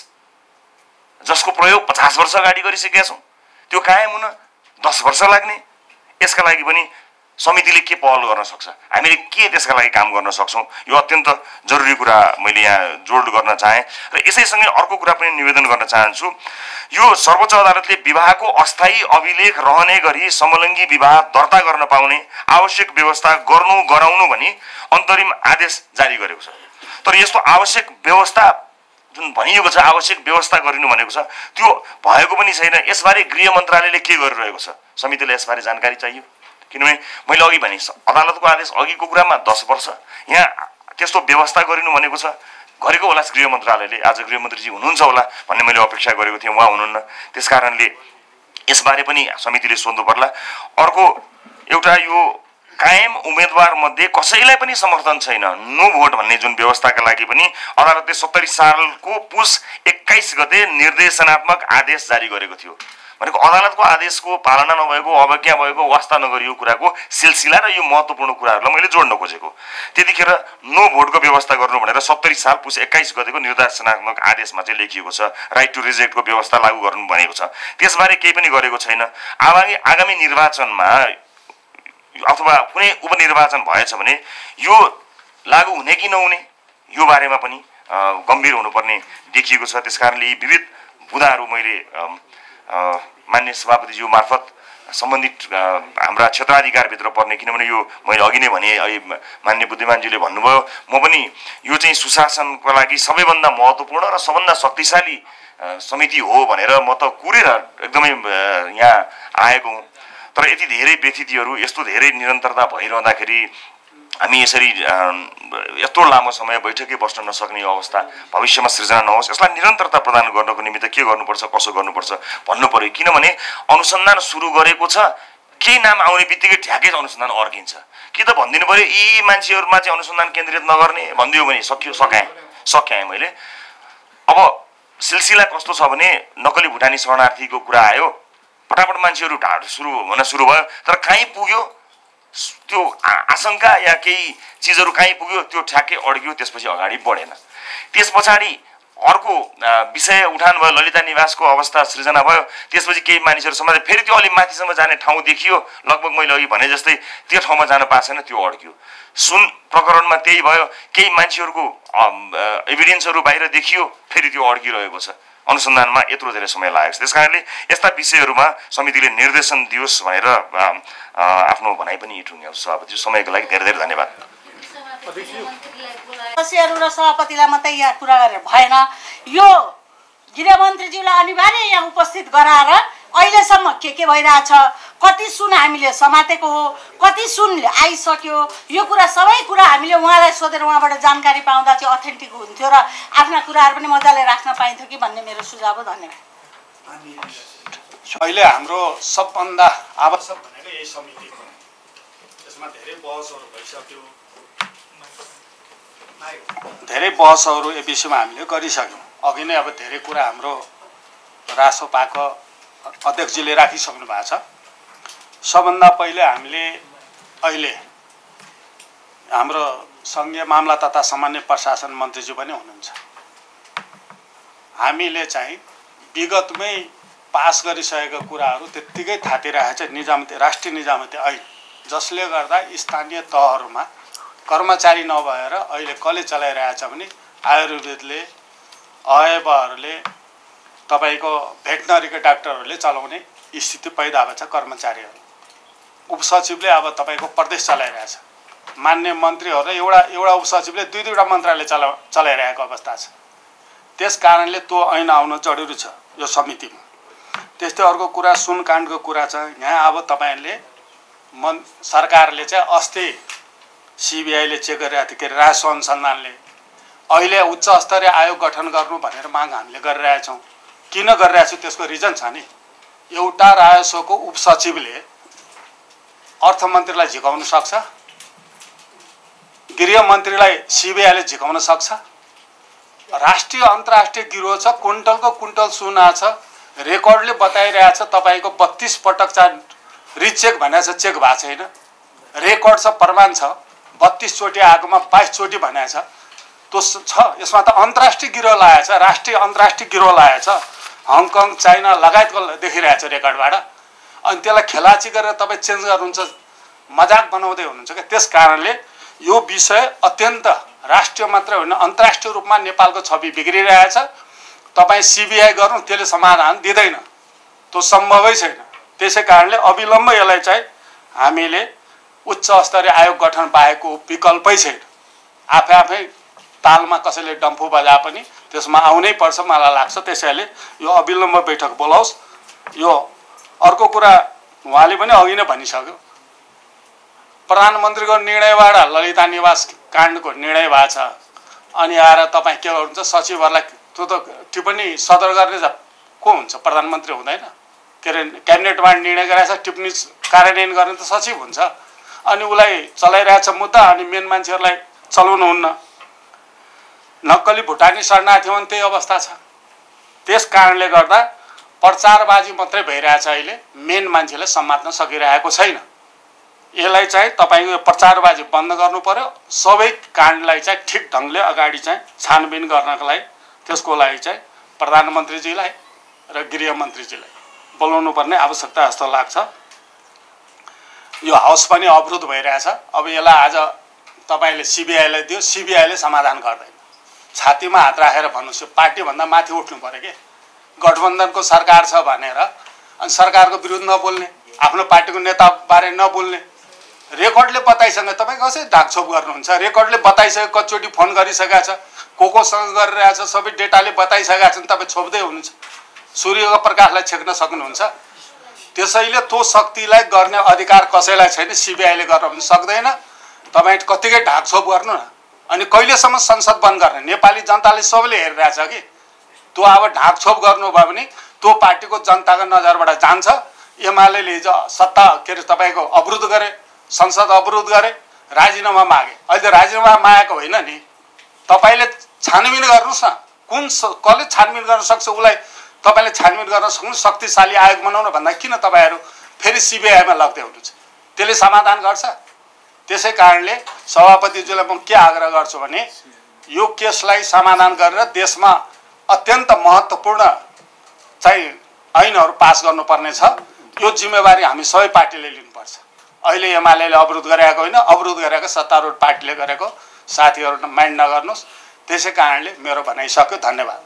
जसको प्रयोग पचास वर्ष अगाडि गरिसकेका छौँ, त्यो कायम हुन दस वर्ष लाग्ने। यसका लागि पनि समितिले के पहल गर्न सक्छ, हामीले के त्यसका लागि काम गर्न सक्छौँ, यो अत्यन्त जरुरी कुरा मैले यहाँ जोड गर्न चाहेँ। र यसैसँगै अर्को कुरा पनि निवेदन गर्न चाहन्छु। यो सर्वोच्च अदालतले विवाहको अस्थायी अभिलेख रहने गरी समलिङ्गी विवाह दर्ता गर्न पाउने आवश्यक व्यवस्था गर्नु गराउनु भनी अन्तरिम आदेश जारी गरेको छ। तर यस्तो आवश्यक व्यवस्था जुन भनिएको छ, आवश्यक व्यवस्था गरिनु भनेको छ, त्यो भएको पनि छैन। यसबारे गृह मन्त्रालयले के गरिरहेको छ, समितिलाई यसबारे जानकारी चाहियो। किनभने मैले अघि भने अदालतको आदेश अघिको कुरामा दस वर्ष, यहाँ त्यस्तो व्यवस्था गरिनु भनेको छ, गरेको होला गृह मन्त्रालयले। आज गृहमन्त्रीजी हुनुहुन्छ होला भन्ने मैले अपेक्षा गरेको थिएँ, उहाँ हुनुहुन्न। त्यस कारणले यसबारे पनि समितिले सोध्नु पर्ला। अर्को एउटा यो कायम उम्मेदवार मध्ये कसैलाई पनि समर्थन छैन, नो भोट भन्ने जुन व्यवस्थाका लागि पनि अदालतले सत्तरी सालको पुस एक्काइस गते निर्देशनात्मक आदेश जारी गरेको थियो। भनेको अदालतको आदेशको पालना नभएको, अवज्ञा भएको, वास्ता नगरिएको कुराको सिलसिला र यो महत्त्वपूर्ण कुराहरूलाई मैले जोड्न खोजेको। त्यतिखेर नो भोटको व्यवस्था गर्नु भनेर सत्तरी साल पुस एक्काइस गतेको निर्देशनात्मक आदेशमा चाहिँ लेखिएको छ। राइट टु रिजेक्टको व्यवस्था लागू गर्नु भनेको छ, त्यसबारे केही पनि गरेको छैन। आगामी आगामी निर्वाचनमा अथवा कुनै उपनिर्वाचन भएछ भने यो लागू हुने कि नहुने यो बारेमा पनि गम्भीर हुनुपर्ने देखिएको छ। त्यसकारणले यी विविध बुँदाहरू मैले मान्य सभापतिज्यू मार्फत सम्बन्धित हाम्रा क्षेत्राधिकारभित्र पर्ने, किनभने यो मैले अघि नै भने मान्य बुद्धिमानजीले भन्नुभयो, म पनि यो चाहिँ सुशासनको लागि सबैभन्दा महत्त्वपूर्ण र सबभन्दा शक्तिशाली समिति हो भनेर म त कुरेर एकदमै यहाँ आएको हुँ। तर यति धेरै व्यतिथिहरू, यस्तो धेरै निरन्तरता भइरहँदाखेरि हामी यसरी यत्रो लामो समय बैठकै बस्न नसक्ने अवस्था भविष्यमा सृजना नहोस्, यसलाई निरन्तरता प्रदान गर्नको निमित्त के गर्नुपर्छ, कसो गर्नुपर्छ भन्नु पर्यो। किनभने अनुसन्धान सुरु गरेको छ, केही नाम आउने बित्तिकै ठ्याक्कै अनुसन्धान अर्किन्छ। कि त भनिदिनु पऱ्यो यी मान्छेहरूमा चाहिँ अनुसन्धान केन्द्रित नगर्ने भनिदियो भने सक्यो, सकाएँ सकाएँ मैले। अब सिलसिला कस्तो छ भने नक्कली भुटानी शरणार्थीको कुरा आयो, फटाफट मान्छेहरू ढाड सुरु हुन सुरु भयो, तर कहीँ पुग्यो त्यो आशंका या केही चिजहरू कहीँ पुग्यो त्यो ठ्याक्कै अड्क्यो, त्यसपछि अगाडि बढेन। त्यस पछाडि अर्को विषय उठान भयो, ललिता निवासको अवस्था सृजना भयो। त्यसपछि केही मानिसहरू समाज फेरि त्यो अलि माथिसम्म जाने ठाउँ देखियो, लगभग मैले अघि भने जस्तै त्यो ठाउँमा जान पाएको छैन, त्यो अड्क्यो। सुन प्रकरणमा त्यही भयो, केही मान्छेहरूको एभिडेन्सहरू बाहिर देखियो, फेरि त्यो अड्किरहेको छ। अनुसन्धानमा यत्रो धेरै समय लागेको छ। त्यस कारणले यस्ता विषयहरूमा समितिले निर्देशन दियोस् भनेर आफ्नो भनाइ पनि टुङ्ग्याउँछु। सभापति, समयको लागि धेरै धेरै धन्यवाद।
सदस्यहरू र सभापतिलाई मात्रै यहाँ कुरा गरेर भएन, यो गृहमन्त्रीज्यूलाई अनिवार्य यहाँ उपस्थित गराएर अहिलेसम्म के के भइरहेछ, कति सुन हामीले समातेको हो, कति सुन आइसक्यो, यो कुरा सबै कुरा हामीले उहाँलाई सोधेर उहाँबाट जानकारी पाउँदा चाहिँ अथेन्टिक हुन्थ्यो र आफ्ना कुराहरू पनि मजाले राख्न पाइन्थ्यो कि भन्ने मेरो सुझाव हो। धन्यवाद।
अहिले हाम्रो सबभन्दा आवश्यक भनेको यही समिति हो। त्यसमा धेरै बहसहरू भइसक्यो, धेरै बहसहरू यो विषयमा हामीले गरिसक्यौँ। अघि नै अब धेरै कुरा हाम्रो रासोपाको अध्यक्षजीले राखिसक्नु भएको छ। सबभन्दा पहिले हामीले अहिले हाम्रो सङ्घीय मामला तथा सामान्य प्रशासन मन्त्रीज्यू पनि हुनुहुन्छ। हामीले चाहिँ विगतमै पास गरिसकेका कुराहरू त्यत्तिकै थातिरहेको छ। निजामती राष्ट्रिय निजामती ऐन, जसले गर्दा स्थानीय तहहरूमा कर्मचारी नभएर अहिले कसले चलाइरहेछ भने आयुर्वेदले, अयबहरूले, तपाईँको भेटनरीको डाक्टरहरूले चलाउने स्थिति पैदा भएको छ। कर्मचारीहरू, उपसचिवले अब तपाईँको प्रदेश चलाइरहेछ, मान्य मन्त्रीहरू एउटा एउटा उपसचिवले दुई दुईवटा मन्त्रालय चला चलाइरहेको अवस्था छ। त्यस कारणले त्यो ऐन आउन जरुरी छ यो समितिमा। त्यस्तै अर्को कुरा सुनकाण्डको कुरा छ। यहाँ अब तपाईँहरूले मन सरकारले चाहिँ अस्ति सिबिआईले चेक गरिरहेको थियो, के अरे राजस्व अनुसन्धानले अहिले उच्च स्तरीय आयोग गठन गर्नु भनेर माग हामीले गरिरहेछौँ। किन गरिरहेछौँ त्यसको रिजन छ नि। एउटा राजस्वको उपसचिवले अर्थमन्त्रीलाई झिकाउन सक्छ, गृहमन्त्रीलाई सिबिआईले झिकाउन सक्छ। राष्ट्रिय अन्तर्राष्ट्रिय गिरोह छ, कुन्टलको कुन्टल सुना छ, रेकर्डले बताइरहेछ तपाईँको बत्तीस पटक चाहिँ रिचेक भनेको छ, चेक भएको छैन। रेकर्ड छ, प्रमाण छ, बत्तीसचोटि आएकोमा बाइसचोटि भनेको छ। त्यो छ। यसमा त अन्तर्राष्ट्रिय गिरोह लागेको छ, राष्ट्रिय अन्तर्राष्ट्रिय गिरोह लागेको छ, हङकङ, चाइना लगायतको देखिरहेको छ रेकर्डबाट। अनि त्यसलाई खेलाची गरेर तपाईँ चेन्ज गर्नुहुन्छ, मजाक बनाउँदै हुनुहुन्छ क्या। त्यस कारणले यो विषय अत्यन्त राष्ट्रिय मात्रै होइन, अन्तर्राष्ट्रिय रूपमा नेपालको छवि बिग्रिरहेछ। तपाईँ सिबिआई गर्नु, त्यसले समाधान दिँदैन, त्यो सम्भवै छैन। त्यसै कारणले अविलम्ब यसलाई चाहिँ हामीले उच्च स्तरीय आयोग गठन बाहेकको विकल्पै छैन। आफै आफै तालमा कसैले डम्फु बजाए पनि त्यसमा आउनै पर्छ मलाई लाग्छ। त्यसैले यो अविलम्ब बैठक बोलाओस्। यो अर्को कुरा उहाँले पनि अघि नै भनिसक्यो, प्रधानमन्त्रीको निर्णयबाट ललिता निवास काण्डको निर्णय भएको छ। अनि आएर तपाईँ के गर्नुहुन्छ, सचिवहरूलाई त्यो त टिप्पणी सदर गर्ने को हुन्छ, प्रधानमन्त्री हुँदैन। के अरे क्याबिनेटमा निर्णय गरेछ, टिप्पणी कार्यान्वयन गर्ने त सचिव हुन्छ। अनि उसलाई चलाइरहेछ मुद्दा, अनि मेन मान्छेहरूलाई चलाउनुहुन्न। नक्कली भुटानी शरणार्थी भने त्यही अवस्था छ। त्यस कारणले गर्दा प्रचारबाजी मात्रै भइरहेछ। अहिले मेन मान्छेले समात्न सकिरहेको छैन। यसलाई चाहिँ तपाईँको प्रचारबाजी बन्द गर्नु पर्यो। सबै काण्डलाई चाहिँ ठिक ढङ्गले अगाडि चाहिँ छानबिन गर्नको लागि त्यसको लागि चाहिँ प्रधानमन्त्रीजीलाई र गृहमन्त्रीजीलाई बोलाउनु पर्ने आवश्यकता जस्तो लाग्छ। यो हाउस पनि अवरुद्ध भइरहेछ। अब यसलाई आज तपाईँले सिबिआईलाई दियो, सिबिआईले समाधान गर्दैन। छातीमा हात राखेर भन्नुहोस्, यो पार्टीभन्दा माथि उठ्नु पऱ्यो कि। गठबन्धनको सरकार छ भनेर अनि सरकारको विरुद्ध नबोल्ने, आफ्नो पार्टीको नेताबारे नबोल्ने, रेकर्डले बताइसक्यो। तपाईँ कसरी ढाकछोप गर्नुहुन्छ? रेकर्डले बताइसक्यो, कतिचोटि फोन गरिसकेको छ, को कोसँग गरिरहेछ, सबै डेटाले बताइसकेको छ। तपाईँ छोप्दै हुनुहुन्छ, सूर्यको प्रकाशलाई छेक्न सक्नुहुन्छ। त्यसैले त्यो शक्तिलाई गर्ने अधिकार कसैलाई छैन, सिबिआईले गर्न पनि सक्दैन। तपाईँ कतिकै ढाकछोप गर्नु न। अनि कहिलेसम्म संसद बन्द गर्ने? नेपाली जनताले सबैले हेरिरहेछ कि। त्यो अब ढाकछोप गर्नुभयो भने त्यो पार्टीको जनताको नजरबाट जान्छ। एमाले हिजो सत्ता के अरे तपाईँको अवरुद्ध गरे, संसद अवरुद्ध गरे, राजीनामा मागे। अहिले राजीनामा मागेको होइन नि। तपाईँले छानबिन गर्नुहोस् न, कुन कसले छानबिन गर्न सक्छ उसलाई तपाईँले छानबिन गर्न सक्नु। शक्तिशाली आयोग बनाउनु भन्दा किन तपाईँहरू फेरि सिबिआईमा लग्दै हुनुहुन्छ? त्यसले समाधान गर्छ? त्यसै कारणले सभापतिज्यूलाई म के आग्रह गर्छु भने यो केसलाई समाधान गरेर देशमा अत्यन्त महत्त्वपूर्ण चाहिँ ऐनहरू पास गर्नुपर्ने छ। यो जिम्मेवारी हामी सबै पार्टीले लिनुपर्छ। अहिले एमाले अवरोध गरेको होइन, अवरोध गरेको सत्तारूढ पार्टीले गरेको। साथीहरू माइन्ड नगर्नुहोस्। त्यसै कारणले मेरो भनाइ सक्यो। धन्यवाद।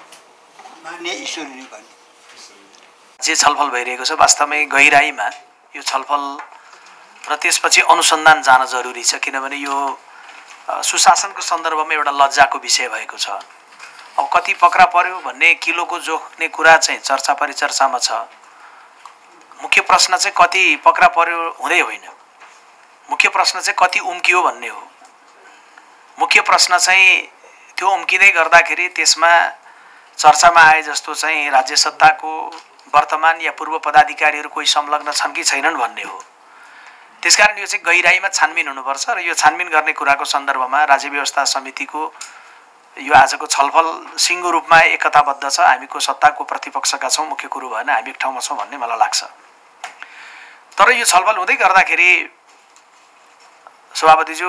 जे छलफल भइरहेको छ वास्तवमै गहिराईमा यो छलफल र त्यसपछि अनुसन्धान जान जरुरी छ, किनभने यो सुशासनको सन्दर्भमा एउटा लज्जाको विषय भएको छ। अब कति पक्रा पर्यो भन्ने किलोको जोख्ने कुरा चाहिँ चर्चा परिचर्चामा छ। मुख्य प्रश्न चाहिँ कति पक्रा पर्यो हुँदै होइन, मुख्य प्रश्न चाहिँ कति उम्कियो भन्ने हो। मुख्य प्रश्न चाहिँ त्यो उम्किँदै गर्दाखेरि त्यसमा चर्चामा आए जस्तो चाहिँ राज्य सत्ताको वर्तमान या पूर्व पदाधिकारीहरू कोही संलग्न छन् कि छैनन् भन्ने हो। त्यसकारण यो चाहिँ गहिराईमा छानबिन हुनुपर्छ र यो छानबिन गर्ने कुराको सन्दर्भमा राज्य व्यवस्था समितिको यो आजको छलफल सिङ्गो रूपमा एकताबद्ध छ। हामीको सत्ताको प्रतिपक्षका छौँ, मुख्य कुरो भएन हामी एक ठाउँमा छौँ भन्ने मलाई लाग्छ। तर यो छलफल हुँदै गर्दाखेरि सभापतिज्यू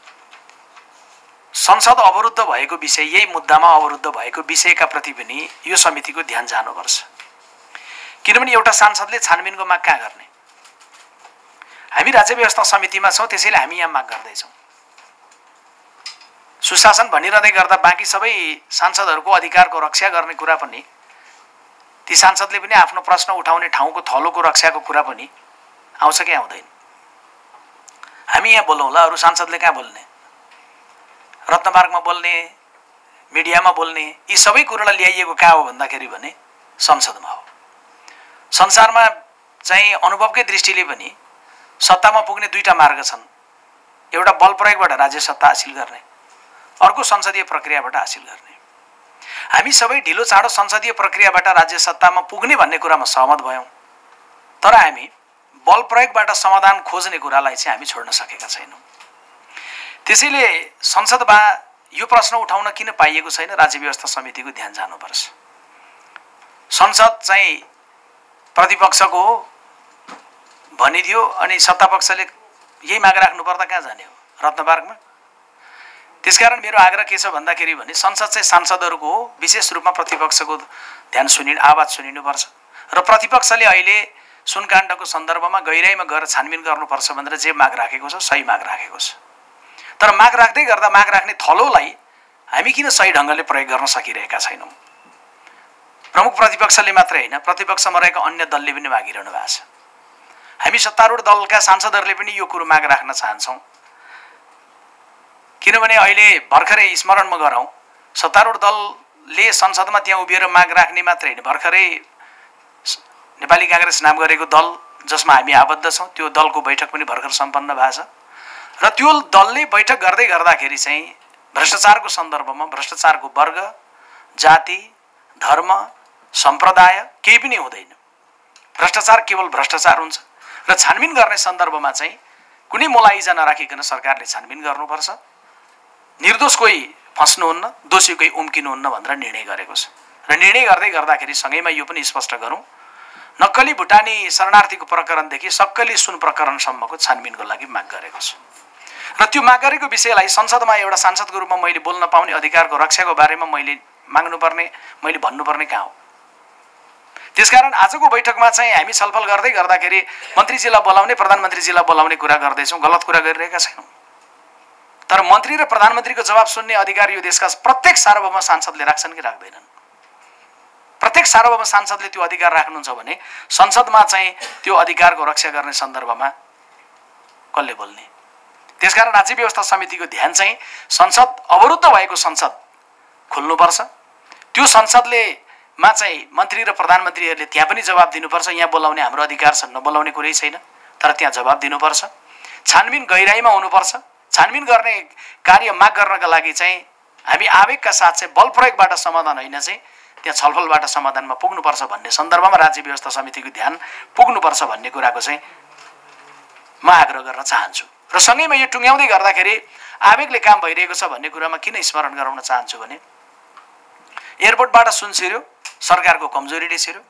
संसद अवरुद्ध भएको विषय, यही मुद्दामा अवरुद्ध भएको विषयका प्रति पनि यो समितिको ध्यान जानुपर्छ। किनभने एउटा सांसदले छानबिनको माग कहाँ गर्ने? हामी राज्य व्यवस्था समितिमा छौँ, त्यसैले हामी यहाँ माग गर्दैछौँ। सुशासन भनिरहँदै गर्दा बाँकी सबै सांसदहरूको अधिकारको रक्षा गर्ने कुरा पनि, ती सांसदले पनि आफ्नो प्रश्न उठाउने ठाउँको थलोको रक्षाको कुरा पनि आउँछ कि आउँदैन? हामी यहाँ बोलौँला, अरू सांसदले कहाँ बोल्ने? रत्नमार्गमा बोल्ने, मिडियामा बोल्ने, यी सबै कुरोलाई ल्याइएको कहाँ हो भन्दाखेरि भने संसदमा हो। संसारमा चाहिँ अनुभवकै दृष्टिले पनि सत्तामा पुग्ने दुईटा मार्ग छन्। एउटा बल प्रयोगबाट राज्य सत्ता हासिल गर्ने, अर्को संसदीय प्रक्रियाबाट हासिल गर्ने। हामी सबै ढिलो चाँडो संसदीय प्रक्रियाबाट राज्य सत्तामा पुग्ने भन्ने कुरामा सहमत भयौँ, तर हामी बल प्रयोगबाट समाधान खोज्ने कुरालाई चाहिँ हामी छोड्न सकेका छैनौँ। त्यसैले संसदमा यो प्रश्न उठाउन किन पाइएको छैन? राज्य व्यवस्था समितिको ध्यान जानुपर्छ। संसद चाहिँ प्रतिपक्षको हो भनिदियो अनि सत्तापक्षले यही माग राख्नु पर्दा कहाँ जाने हो? रत्नमार्गमा। त्यसकारण मेरो आग्रह के छ भन्दाखेरि भने संसद चाहिँ सांसदहरूको हो, विशेष रूपमा प्रतिपक्षको ध्यान सुनिनु, आवाज सुनिनुपर्छ। र प्रतिपक्षले अहिले सुनकाण्डको सन्दर्भमा गहिराईमा गएर छानबिन गर्नुपर्छ भनेर जे माग राखेको छ सही माग राखेको छ। तर माग राख्दै गर्दा माग राख्ने थलोलाई हामी किन सही ढङ्गले प्रयोग गर्न सकिरहेका छैनौँ? प्रमुख प्रतिपक्षले मात्रै होइन, प्रतिपक्षमा रहेको अन्य दलले पनि मागिरहनु भएको छ। हामी सत्तारूढ दलका सांसदहरूले पनि यो कुरो माग राख्न चाहन्छौँ। किनभने अहिले भर्खरै स्मरणमा गरौँ, सत्तारूढ दलले संसदमा त्यहाँ उभिएर माग राख्ने मात्रै होइन, भर्खरै नेपाली काङ्ग्रेस नाम गरेको दल जसमा हामी आबद्ध छौँ, त्यो दलको बैठक पनि भर्खर सम्पन्न भएको छ। र त्यो दलले बैठक गर्दै गर्दाखेरि चाहिँ भ्रष्टाचारको सन्दर्भमा भ्रष्टाचारको वर्ग, जाति, धर्म, सम्प्रदाय केही पनि हुँदैन। भ्रष्टाचार केवल भ्रष्टाचार हुन्छ र छानबिन गर्ने सन्दर्भमा चाहिँ कुनै मोलाइजा नराखिकन सरकारले छानबिन गर्नुपर्छ। निर्दोष कोही फस्नुहुन्न, दोषी कोही उम्किनुहुन्न भनेर निर्णय गरेको छ। र निर्णय गर्दै गर्दाखेरि सँगैमा यो पनि स्पष्ट गरौँ, नक्कली भुटानी शरणार्थीको प्रकरणदेखि सक्कली सुन प्रकरणसम्मको छानबिनको लागि माग गरेको छ। र त्यो माग गरेको विषयलाई संसदमा एउटा सांसदको रूपमा मैले बोल्न पाउने अधिकारको रक्षाको बारेमा मैले माग्नुपर्ने, मैले भन्नुपर्ने कहाँ हो? त्यसकारण आजको बैठकमा चाहिँ हामी छलफल गर्दै गर्दाखेरि मन्त्रीजीलाई बोलाउने, प्रधानमन्त्रीजीलाई बोलाउने कुरा गर्दैछौँ, गलत कुरा गरिरहेका छैनौँ। तर मन्त्री र प्रधानमन्त्रीको जवाब सुन्ने अधिकार यो देशका प्रत्येक सार्वभौम सांसदले राख्छन् कि राख्दैनन्? प्रत्येक सार्वभौम सांसदले त्यो अधिकार राख्नुहुन्छ भने संसदमा चाहिँ त्यो अधिकारको रक्षा गर्ने सन्दर्भमा कसले बोल्ने? त्यसकारण राज्य व्यवस्था समितिको ध्यान चाहिँ संसद अवरुद्ध भएको संसद खोल्नुपर्छ। त्यो संसदले मा चाहिँ मन्त्री र प्रधानमन्त्रीहरूले त्यहाँ पनि जवाब दिनुपर्छ। यहाँ बोलाउने हाम्रो अधिकार छ, नबोलाउने कुरै छैन, तर त्यहाँ जवाब दिनुपर्छ। छानबिन गहिराईमा हुनुपर्छ। छानबिन गर्ने कार्य माग गर्नका लागि चाहिँ हामी आवेगका साथ चाहिँ बल प्रयोगबाट समाधान होइन, चाहिँ त्यहाँ छलफलबाट समाधानमा पुग्नुपर्छ भन्ने सन्दर्भमा राज्य व्यवस्था समितिको ध्यान पुग्नुपर्छ भन्ने कुराको चाहिँ म आग्रह गर्न चाहन्छु। र सँगैमा यो टुङ्ग्याउँदै गर्दाखेरि आवेगले काम भइरहेको छ भन्ने कुरामा किन स्मरण गराउन चाहन्छु भने एयरपोर्टबाट सुन छिर्यो, सरकारको कमजोरीले छिर्यो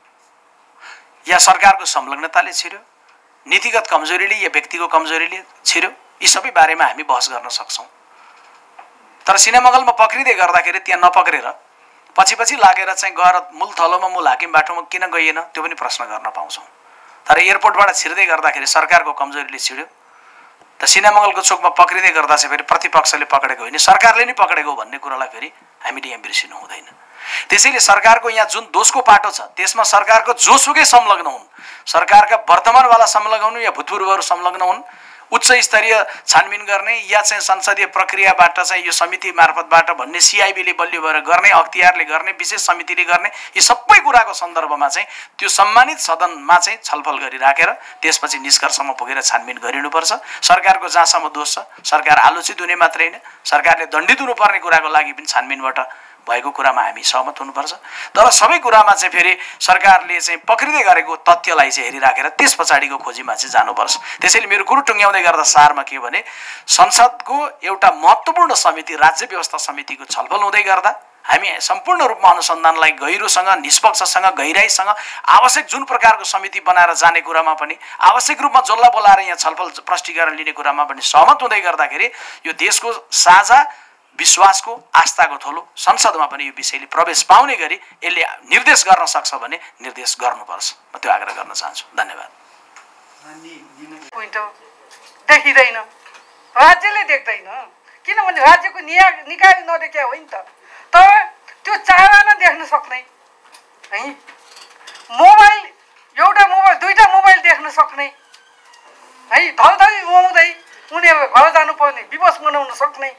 या सरकारको संलग्नताले छिर्यो, नीतिगत कमजोरीले या व्यक्तिको कमजोरीले छिर्यो, यी सबै बारेमा हामी बहस गर्न सक्छौँ। तर सिनेमगलमा पक्रिँदै गर्दाखेरि त्यहाँ नपक्रेर पछि पछि लागेर चाहिँ गएर मूल थलोमा मूल हाकिम बाटोमा किन गइएन त्यो पनि प्रश्न गर्न पाउँछौँ। तर एयरपोर्टबाट छिर्दै गर्दाखेरि सरकारको कमजोरीले छिर्यो, त सिनेमगलको चोकमा पक्रिँदै गर्दा चाहिँ फेरि प्रतिपक्षले पक्रेको होइन सरकारले नै पक्रेको भन्ने कुरालाई फेरि हामीले यहाँ बिर्सिनु हुँदैन। त्यसैले सरकारको यहाँ जुन दोषको पाटो छ त्यसमा सरकारको जोसुकै संलग्न हुन्, सरकारका वर्तमानवाला संलग्न हुन् या भूतपूर्वहरू संलग्न हुन्, उच्च स्तरीय छानबिन गर्ने या चाहिँ संसदीय प्रक्रियाबाट चाहिँ यो समिति मार्फतबाट भन्ने सिआइबीले बलियो भएर गर्ने, अख्तियारले गर्ने, विशेष समितिले गर्ने, यी सबै कुराको सन्दर्भमा चाहिँ त्यो सम्मानित सदनमा चाहिँ छलफल गरिराखेर त्यसपछि निष्कर्षमा पुगेर छानबिन गरिनुपर्छ। सरकारको जहाँसम्म दोष छ सरकार आलोचित हुने मात्रै होइन, सरकारले दण्डित हुनुपर्ने कुराको लागि पनि छानबिनबाट भएको कुरामा हामी सहमत हुनुपर्छ। तर सबै कुरामा चाहिँ फेरि सरकारले चाहिँ पक्रिँदै गरेको तथ्यलाई चाहिँ हेरिराखेर त्यस पछाडिको खोजीमा चाहिँ जानुपर्छ। त्यसैले मेरो कुरो टुङ्ग्याउँदै गर्दा सारमा के भने संसदको एउटा महत्त्वपूर्ण समिति राज्य व्यवस्था समितिको छलफल हुँदै गर्दा हामी सम्पूर्ण रूपमा अनुसन्धानलाई गहिरोसँग निष्पक्षसँग गहिराइसँग आवश्यक जुन प्रकारको समिति बनाएर जाने कुरामा पनि आवश्यक रूपमा जसलाई बोलाएर यहाँ छलफल प्रष्टीकरण लिने कुरामा पनि सहमत हुँदै गर्दाखेरि यो देशको साझा विश्वासको आस्थाको थलो संसदमा पनि यो विषयले प्रवेश पाउने गरी यसले निर्देश गर्न सक्छ भने निर्देश गर्नुपर्छ। म त्यो आग्रह गर्न चाहन्छु। धन्यवाद।
पोइन्ट देखिँदैन, राज्यले देख्दैन, किनभने राज्यको निया निकाय नदेख्या हो नि त। तर त्यो चाहना देख्न सक्ने है, मोबाइल एउटा मोबाइल दुईवटा मोबाइल देख्न सक्ने है, धरधरी रुवाउँदै उनीहरू घर जानुपर्ने विवश मनाउन सक्ने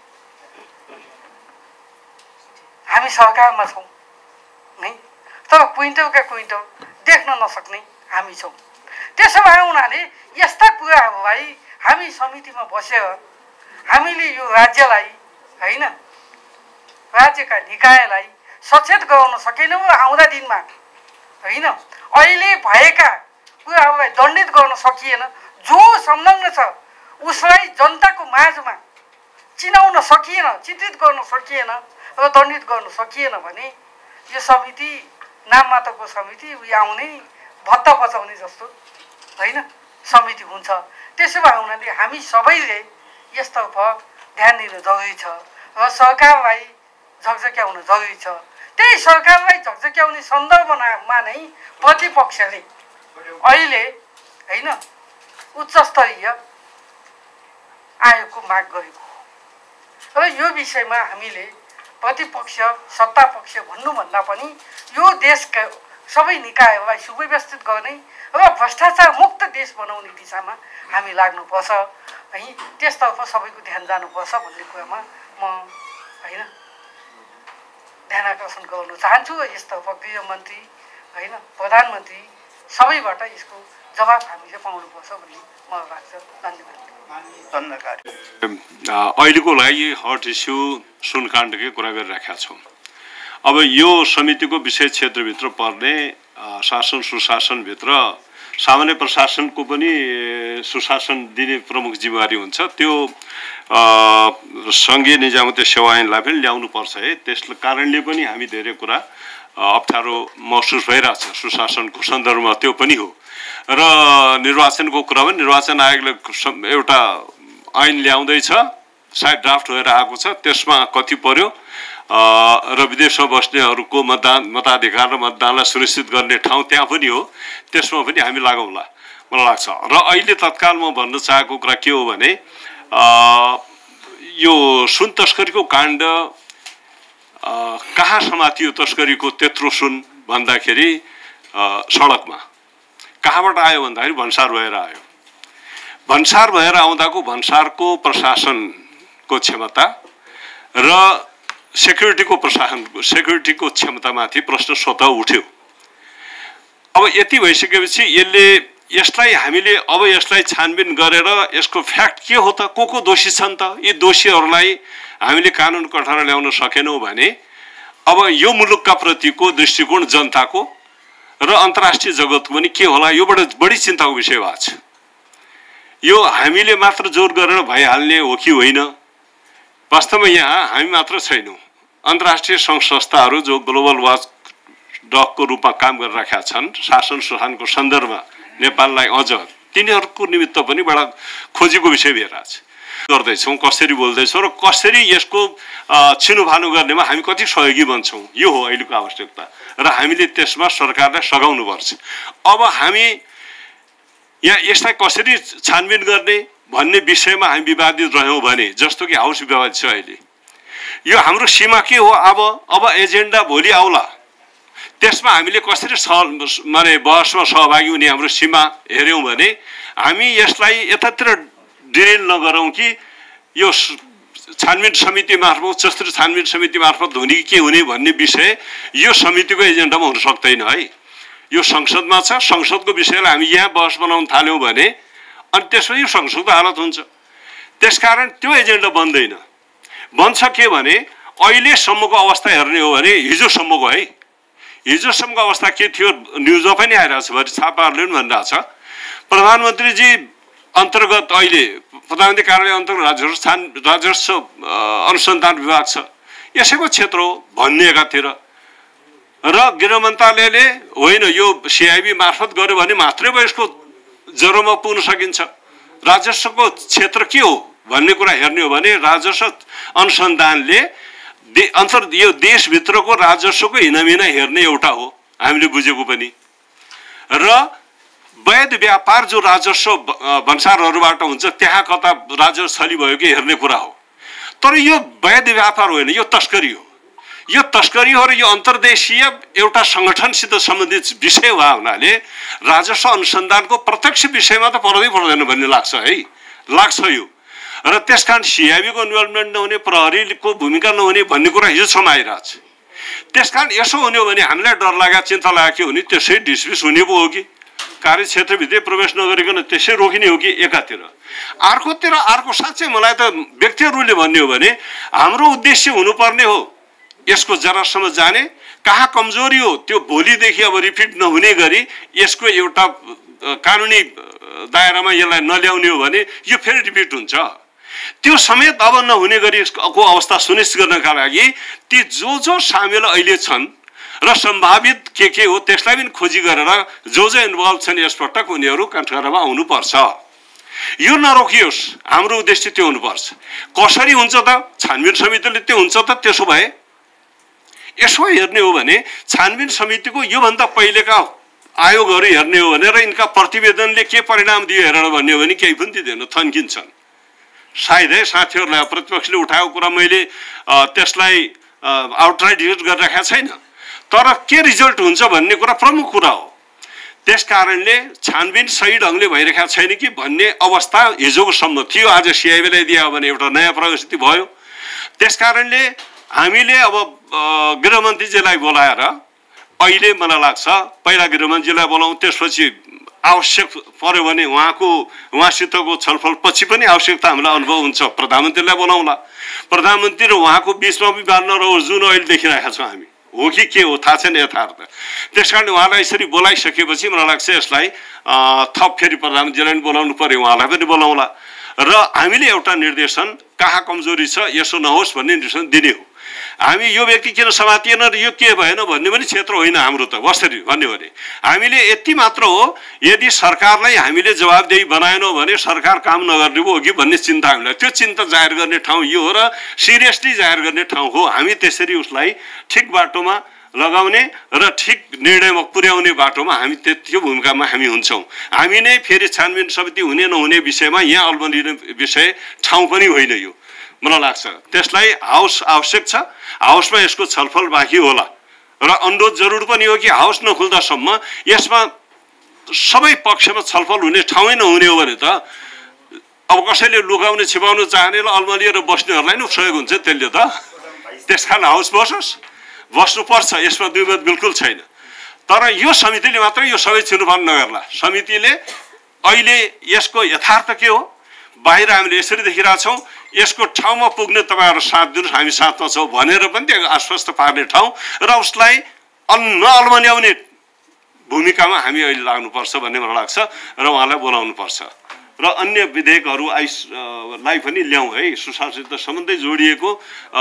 हामी सरकारमा छौँ है, तर क्विन्टलका क्विन्टल देख्न नसक्ने हामी छौँ। त्यसो भए हुनाले यस्ता कुराहरूलाई हामी समितिमा बसेर हामीले यो राज्यलाई होइन राज्यका निकायलाई सचेत गराउन सकेनौँ र आउँदा दिनमा होइन अहिले भएका कुराहरूलाई दण्डित गर्न सकिएन, जो संलग्न छ उसलाई जनताको माझमा चिनाउन सकिएन, चित्रित गर्न सकिएन र दण्डित गर्न सकिएन भने यो समिति नाम मात्रको समिति उयो आउने भत्ता बचाउने जस्तो होइन समिति हुन्छ। त्यसो भए हुनाले हामी सबैले यसतर्फ ध्यान दिन जरुरी छ र सरकारलाई झकझक्याउन जरुरी छ। त्यही सरकारलाई झकझक्याउने सन्दर्भमा नै प्रतिपक्षले अहिले होइन उच्च स्तरीय आयोगको माग गरेको र यो विषयमा हामीले प्रतिपक्ष सत्तापक्ष भन्नुभन्दा पनि यो देशका सबै निकायहरूलाई सुव्यवस्थित गर्ने र भ्रष्टाचार मुक्त देश बनाउने दिशामा हामी लाग्नुपर्छ है, त्यसतर्फ सबैको ध्यान जानुपर्छ भन्ने कुरामा म होइन ध्यान आकर्षण गर्न चाहन्छु। र यसतर्फ गृहमन्त्री होइन प्रधानमन्त्री सबैबाट यसको जवाब हामीले पाउनुपर्छ भन्ने मलाई लाग्छ। धन्यवाद।
अहिलेको लागि हट इस्यु सुनकाण्डकै कुरा गरिराखेका छौँ। अब यो समितिको विषय क्षेत्रभित्र पर्ने शासन सुशासनभित्र सामान्य प्रशासनको पनि सुशासन दिने प्रमुख जिम्मेवारी हुन्छ। त्यो सङ्घीय निजामती सेवा ऐनलाई पनि ल्याउनुपर्छ है। त्यसले कारणले पनि हामी धेरै कुरा अप्ठ्यारो महसुस भइरहेछ सुशासनको सन्दर्भमा, त्यो पनि हो। र निर्वाचनको कुरा पनि निर्वाचन आयोगले एउटा ऐन ल्याउँदैछ, सायद ड्राफ्ट भएर आएको छ, त्यसमा कति पर्यो र विदेशमा बस्नेहरूको मतदान मताधिकार र मतदानलाई सुनिश्चित गर्ने ठाउँ त्यहाँ पनि हो, त्यसमा पनि हामी लागौँला मलाई लाग्छ। र अहिले तत्काल म भन्न चाहेको कुरा के हो भने यो सुन तस्करीको काण्ड कहाँ समातियो? तस्करीको त्यत्रो सुन भन्दाखेरि सडकमा कहाँबाट आयो भन्दाखेरि भन्सार भएर आयो। भन्सार भएर आउँदाको भन्सारको प्रशासनको क्षमता र सेक्युरिटीको प्रशासनको सेक्युरिटीको क्षमतामाथि प्रश्न स्वतः उठ्यो। अब यति भइसकेपछि यसले यसलाई हामीले अब यसलाई छानबिन गरेर यसको फ्याक्ट के हो त, को को दोषी छन् त, यी दोषीहरूलाई हामीले कानुन कठहरा ल्याउन सकेनौँ भने अब यो मुलुकका प्रतिको दृष्टिकोण जनताको र अन्तर्राष्ट्रिय जगतको पनि के होला, योबाट बढी चिन्ताको विषय भएको छ। यो हामीले मात्र जोर गरेर भइहाल्ने हो कि होइन? वास्तवमा यहाँ हामी मात्र छैनौँ, अन्तर्राष्ट्रिय सङ्घ संस्थाहरू जो ग्लोबल वाच डगको रूपमा काम गरिरहेका छन् शासन सुशासनको सन्दर्भमा नेपाललाई अझ, तिनीहरूको निमित्त पनि बडा खोजीको विषय भइरहेछ। गर्दैछौँ, कसरी बोल्दैछौँ र कसरी यसको छिनोफानो गर्नेमा हामी कति सहयोगी बन्छौँ, यो हो अहिलेको आवश्यकता र हामीले त्यसमा सरकारलाई सघाउनुपर्छ। अब हामी यहाँ यसलाई कसरी छानबिन गर्ने भन्ने विषयमा हामी विवादित रह्यौँ भने, जस्तो कि हाउस विवाद छ अहिले, यो हाम्रो सीमा के हो, अब अब एजेन्डा भोलि आउला, त्यसमा हामीले कसरी स माने बहसमा सहभागी हुने हाम्रो सीमा हेऱ्यौँ भने हामी यसलाई यतातिर डिरेल नगरौँ कि यो छानबिन समिति मार्फत उच्चस्तरीय छानबिन समिति मार्फत हुने के हुने भन्ने विषय यो समितिको एजेन्डामा हुन सक्दैन है। यो संसदमा छ, संसदको विषयलाई हामी यहाँ बहस बनाउन थाल्यौँ भने अनि त्यसपछि यो संसदको हालत हुन्छ। त्यसकारण त्यो एजेन्डा बन्दैन। बन्छ के भने अहिलेसम्मको अवस्था हेर्ने हो भने हिजोसम्मको है, हिजोसम्मको अवस्था के थियो न्युजमा पनि आइरहेको छ, भरि छापाहरूले पनि भनिरहेको छ। प्रधानमन्त्रीजी अन्तर्गत अहिले प्रधानमन्त्री कार्यालय अन्तर्गत राजस्व छान राजस्व अनुसन्धान विभाग छ, यसैको क्षेत्र हो भन्ने एकातिर, र गृह मन्त्रालयले होइन यो सिआइबी मार्फत गर्यो भने मात्रै भयो यसको जरोमा पुग्न सकिन्छ। राजस्वको क्षेत्र के हो भन्ने कुरा हेर्ने हो भने राजस्व अनुसन्धानले दे अन्तर यो देशभित्रको राजस्वको हिनामिना हेर्ने एउटा हो हामीले बुझेको पनि, र वैध व्यापार जो राजस्व भन्सारहरूबाट हुन्छ त्यहाँ कता राजस्व छली भयो कि हेर्ने कुरा हो। तर यो वैध व्यापार होइन, यो तस्करी हो। यो तस्करी हो र यो अन्तर्देशीय एउटा सङ्गठनसित सम्बन्धित विषय भए हुनाले राजस्व अनुसन्धानको प्रत्यक्ष विषयमा त पर्दै पर्दैन भन्ने लाग्छ है, लाग्छ यो। र त्यसकारण सिआइबीको इन्भल्भमेन्ट नहुने, प्रहरीको भूमिका नहुने भन्ने कुरा हिजोसम्म आइरहेछ। त्यसकारण यसो हुने हो भने हामीलाई डर लाग्यो, चिन्ता लाग्यो कि हुने त्यसै डिसमिस हुने पो हो कि कार्यक्षेत्रभित्रै प्रवेश नगरिकन त्यसै रोकिने हो कि एकातिर। अर्कोतिर अर्को साँच्चै मलाई त व्यक्तिहरूले भन्ने हो भने हाम्रो उद्देश्य हुनुपर्ने हो यसको जरासम्म जाने, कहाँ कमजोरी हो त्यो भोलिदेखि अब रिपिट नहुने गरी यसको एउटा कानुनी दायरामा यसलाई नल्याउने हो भने यो फेरि रिपिट हुन्छ। त्यो समेत अब नहुने गरी यसको अवस्था सुनिश्चित गर्नका लागि ती जो जो सामेल अहिले छन् र सम्भावित के के हो त्यसलाई पनि खोजी गरेर जो जो इन्भल्भ छन् यसपटक उनीहरू कठघरामा आउनुपर्छ। यो नरोकियोस्, हाम्रो उद्देश्य त्यो हुनुपर्छ। कसरी हुन्छ त छानबिन समितिले त्यो हुन्छ त, त्यसो भए यसो हेर्ने हो भने छानबिन समितिको योभन्दा पहिलेका आयोगहरू हेर्ने हो भने र यिनका प्रतिवेदनले के परिणाम दियो हेरेर भन्ने हो भने केही पनि दिँदैन, थन्किन्छन्। सायदै साथीहरूलाई प्रतिपक्षले उठाएको कुरा मैले त्यसलाई आउटराइट युज गरिराखेको छैन, तर के रिजल्ट हुन्छ भन्ने कुरा प्रमुख कुरा हो। त्यस कारणले छानबिन सही ढङ्गले भइरहेको छैन कि भन्ने अवस्था हिजोको सम्म थियो, आज सिआइबीलाई दियो भने एउटा नयाँ प्रगति भयो। त्यस कारणले हामीले अब गृहमन्त्रीजीलाई बोलाएर अहिले मलाई लाग्छ पहिला गृहमन्त्रीलाई बोलाउँ, त्यसपछि आवश्यक पर्यो भने उहाँको उहाँसितको छलफल पछि पनि आवश्यकता हामीलाई अनुभव हुन्छ प्रधानमन्त्रीलाई बोलाउँला। प्रधानमन्त्री र उहाँको बिचमा विवाद नरहोस् जुन अहिले देखिरहेका छौँ हामी, हो कि के हो थाहा छैन यथार्थ। त्यस कारण उहाँलाई यसरी बोलाइसकेपछि मलाई लाग्छ यसलाई थप फेरि प्रधानमन्त्रीलाई पनि बोलाउनु पर्यो, उहाँलाई पनि बोलाउँला र हामीले एउटा निर्देशन कहाँ कमजोरी छ यसो नहोस् भन्ने निर्देशन दिने हो। हामी यो व्यक्ति किन समातिएन र यो के भएन भन्ने पनि क्षेत्र होइन हाम्रो त। कसरी भन्ने भने हामीले यति मात्र हो, यदि सरकारलाई हामीले जवाबदेही बनाएनौँ भने सरकार काम नगर्ने हो कि भन्ने चिन्ता हामीलाई, त्यो चिन्ता जाहेर गर्ने ठाउँ यो हो र सिरियसली जाहेर गर्ने ठाउँ हो। हामी त्यसरी उसलाई ठिक बाटोमा लगाउने र ठिक निर्णयमा पुर्याउने बाटोमा हामी त्यो भूमिकामा हामी हुन्छौँ। हामी नै फेरि छानबिन समिति हुने नहुने विषयमा यहाँ अल्मलिने विषय ठाउँ पनि होइन यो मलाई लाग्छ। त्यसलाई हाउस आवश्यक छ, हाउसमा यसको छलफल बाँकी होला र अनुरोध जरुर पनि हो कि हाउस नखुल्दासम्म यसमा सबै पक्षमा छलफल हुने ठाउँै नहुने हो भने त अब कसैले लुकाउने छिपाउन चाहने र अल्मलिएर बस्नेहरूलाई नै सहयोग हुन्छ त्यसले त। त्यसकारण हाउस बसोस्, बस्नुपर्छ, यसमा दुई मत बिल्कुल छैन। तर यो समितिले मात्रै यो सबै छिनोफानो नगर्ला। समितिले अहिले यसको यथार्थ के हो बाहिर हामीले यसरी देखिरहेछौँ, यसको ठाउँमा पुग्ने तपाईँहरू साथ दिनुहोस्, हामी साथमा छौँ भनेर पनि त्यो आश्वस्त पार्ने ठाउँ र उसलाई नअल्मल्याउने भूमिकामा हामी अहिले लाग्नुपर्छ भन्ने मलाई लाग्छ र उहाँलाई बोलाउनुपर्छ। र अन्य विधेयकहरू आइसलाई पनि ल्याउँ है, सुशासनसित सम्बन्धै जोडिएको